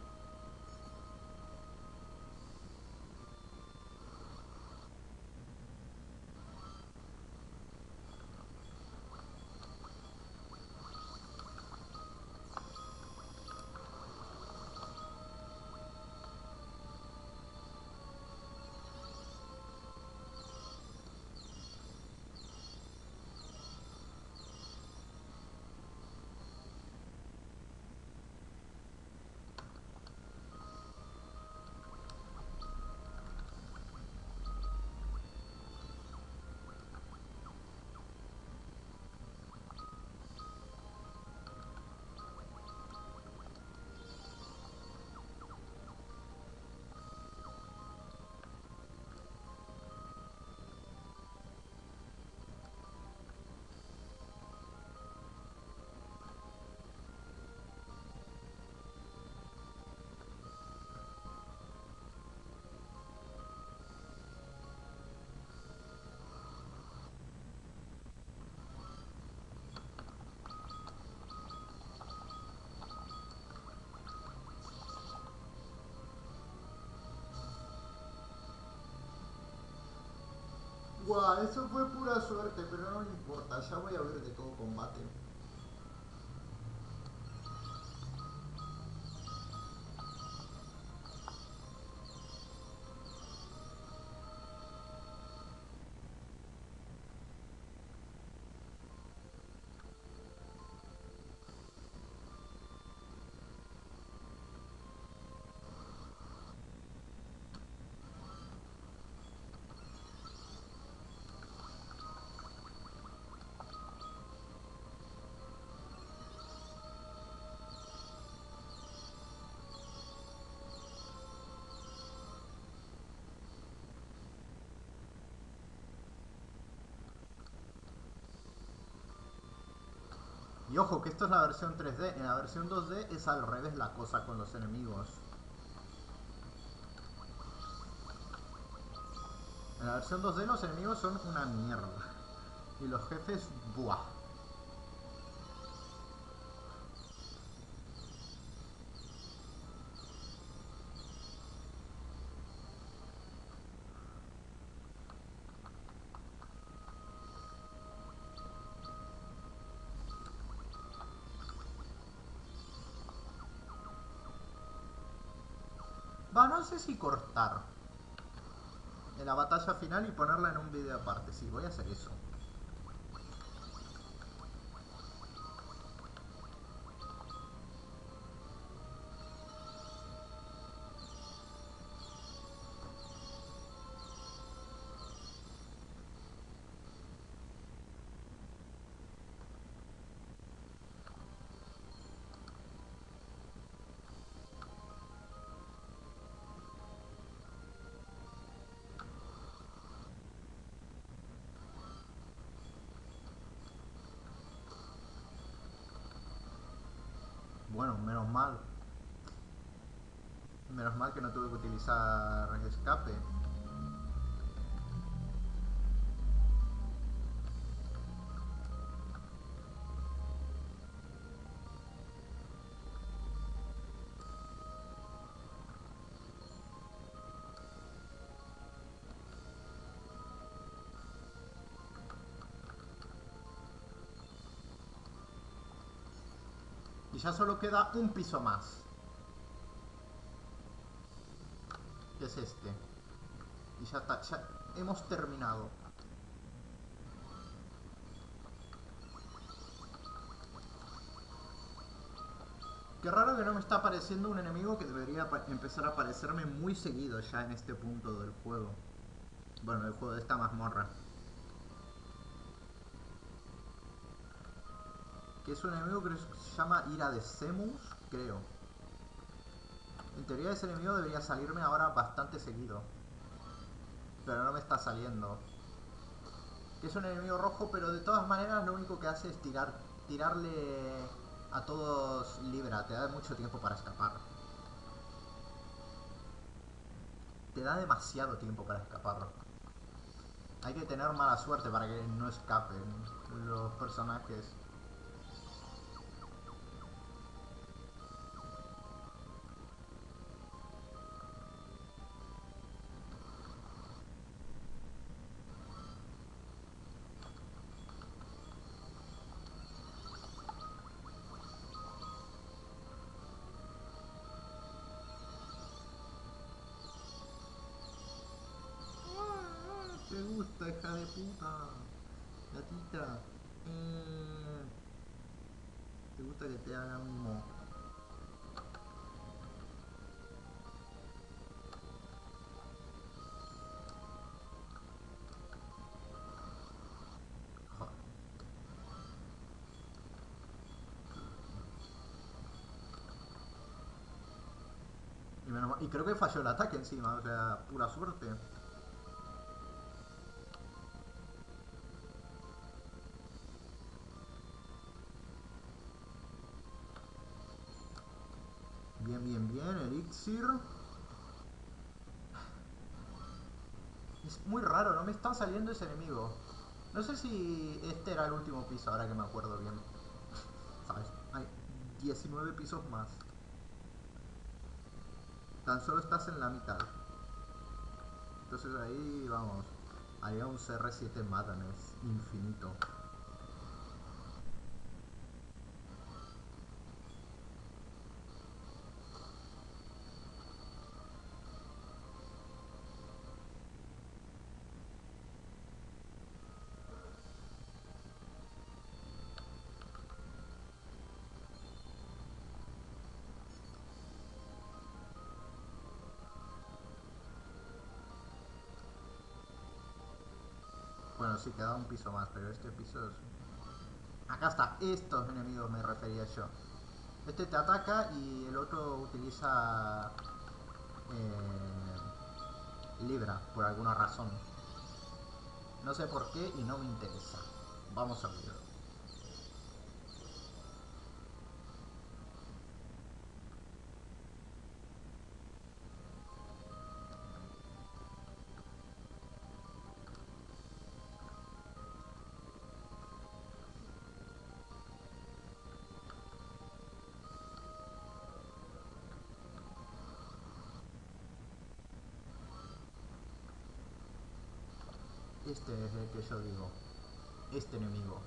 Speaker 1: Guau, eso fue pura suerte, pero no me importa. Ya voy a ver de todo combate. Y ojo, que esto es la versión 3D. En la versión 2D es al revés la cosa con los enemigos. En la versión 2D los enemigos son una mierda. Y los jefes, buah. Va, no sé si cortar en la batalla final y ponerla en un vídeo aparte. Sí, voy a hacer eso. Bueno, menos mal. Menos mal que no tuve que utilizar escape. Y ya solo queda un piso más. Que es este. Y ya está, ya hemos terminado. Qué raro que no me está apareciendo un enemigo que debería empezar a aparecerme muy seguido ya en este punto del juego. Bueno, del juego de esta mazmorra. Que es un enemigo que se llama Ira de Semus, creo. En teoría ese enemigo debería salirme ahora bastante seguido. Pero no me está saliendo. Que es un enemigo rojo, pero de todas maneras lo único que hace es tirarle a todos libra. Te da mucho tiempo para escapar. Te da demasiado tiempo para escapar. Hay que tener mala suerte para que no escapen los personajes. ¿Te gusta, hija de puta? Gatita. Eh, ¿Te gusta que te hagan mimo? Joder. Y creo que falló el ataque encima, o sea, pura suerte. Bien, bien, bien, Elixir. Es muy raro, no me está saliendo ese enemigo. No sé si este era el último piso, ahora que me acuerdo bien. ¿Sabes? Hay 19 pisos más. Tan solo estás en la mitad. Entonces ahí, vamos, haría un CR7 Madness infinito. Bueno, sí, queda un piso más, pero este piso es... Acá está, estos enemigos me refería yo. Este te ataca y el otro utiliza... Libra, por alguna razón. No sé por qué y no me interesa. Vamos a ver. Este es el que yo digo. Este enemigo.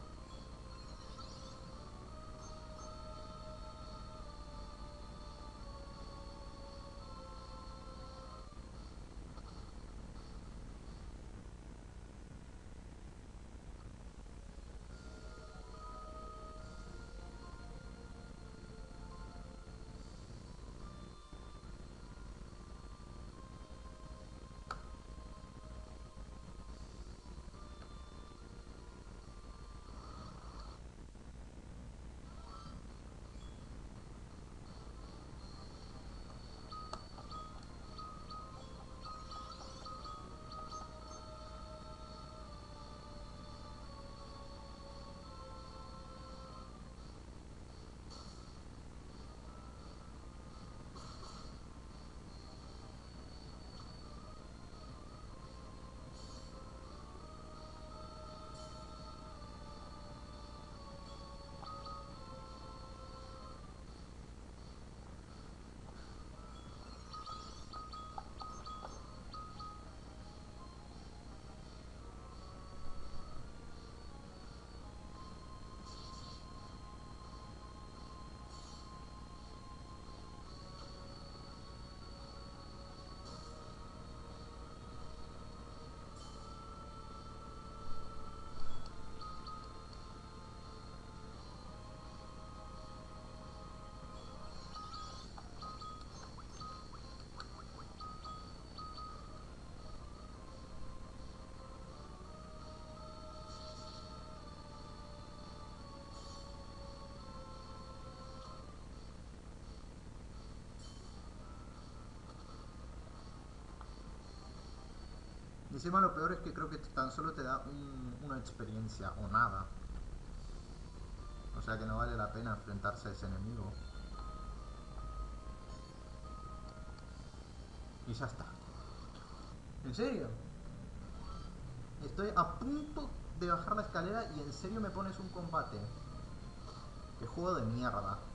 Speaker 1: Encima lo peor es que creo que tan solo te da una experiencia o nada. O sea que no vale la pena enfrentarse a ese enemigo. Y ya está. ¿En serio? Estoy a punto de bajar la escalera y en serio me pones un combate. Qué juego de mierda.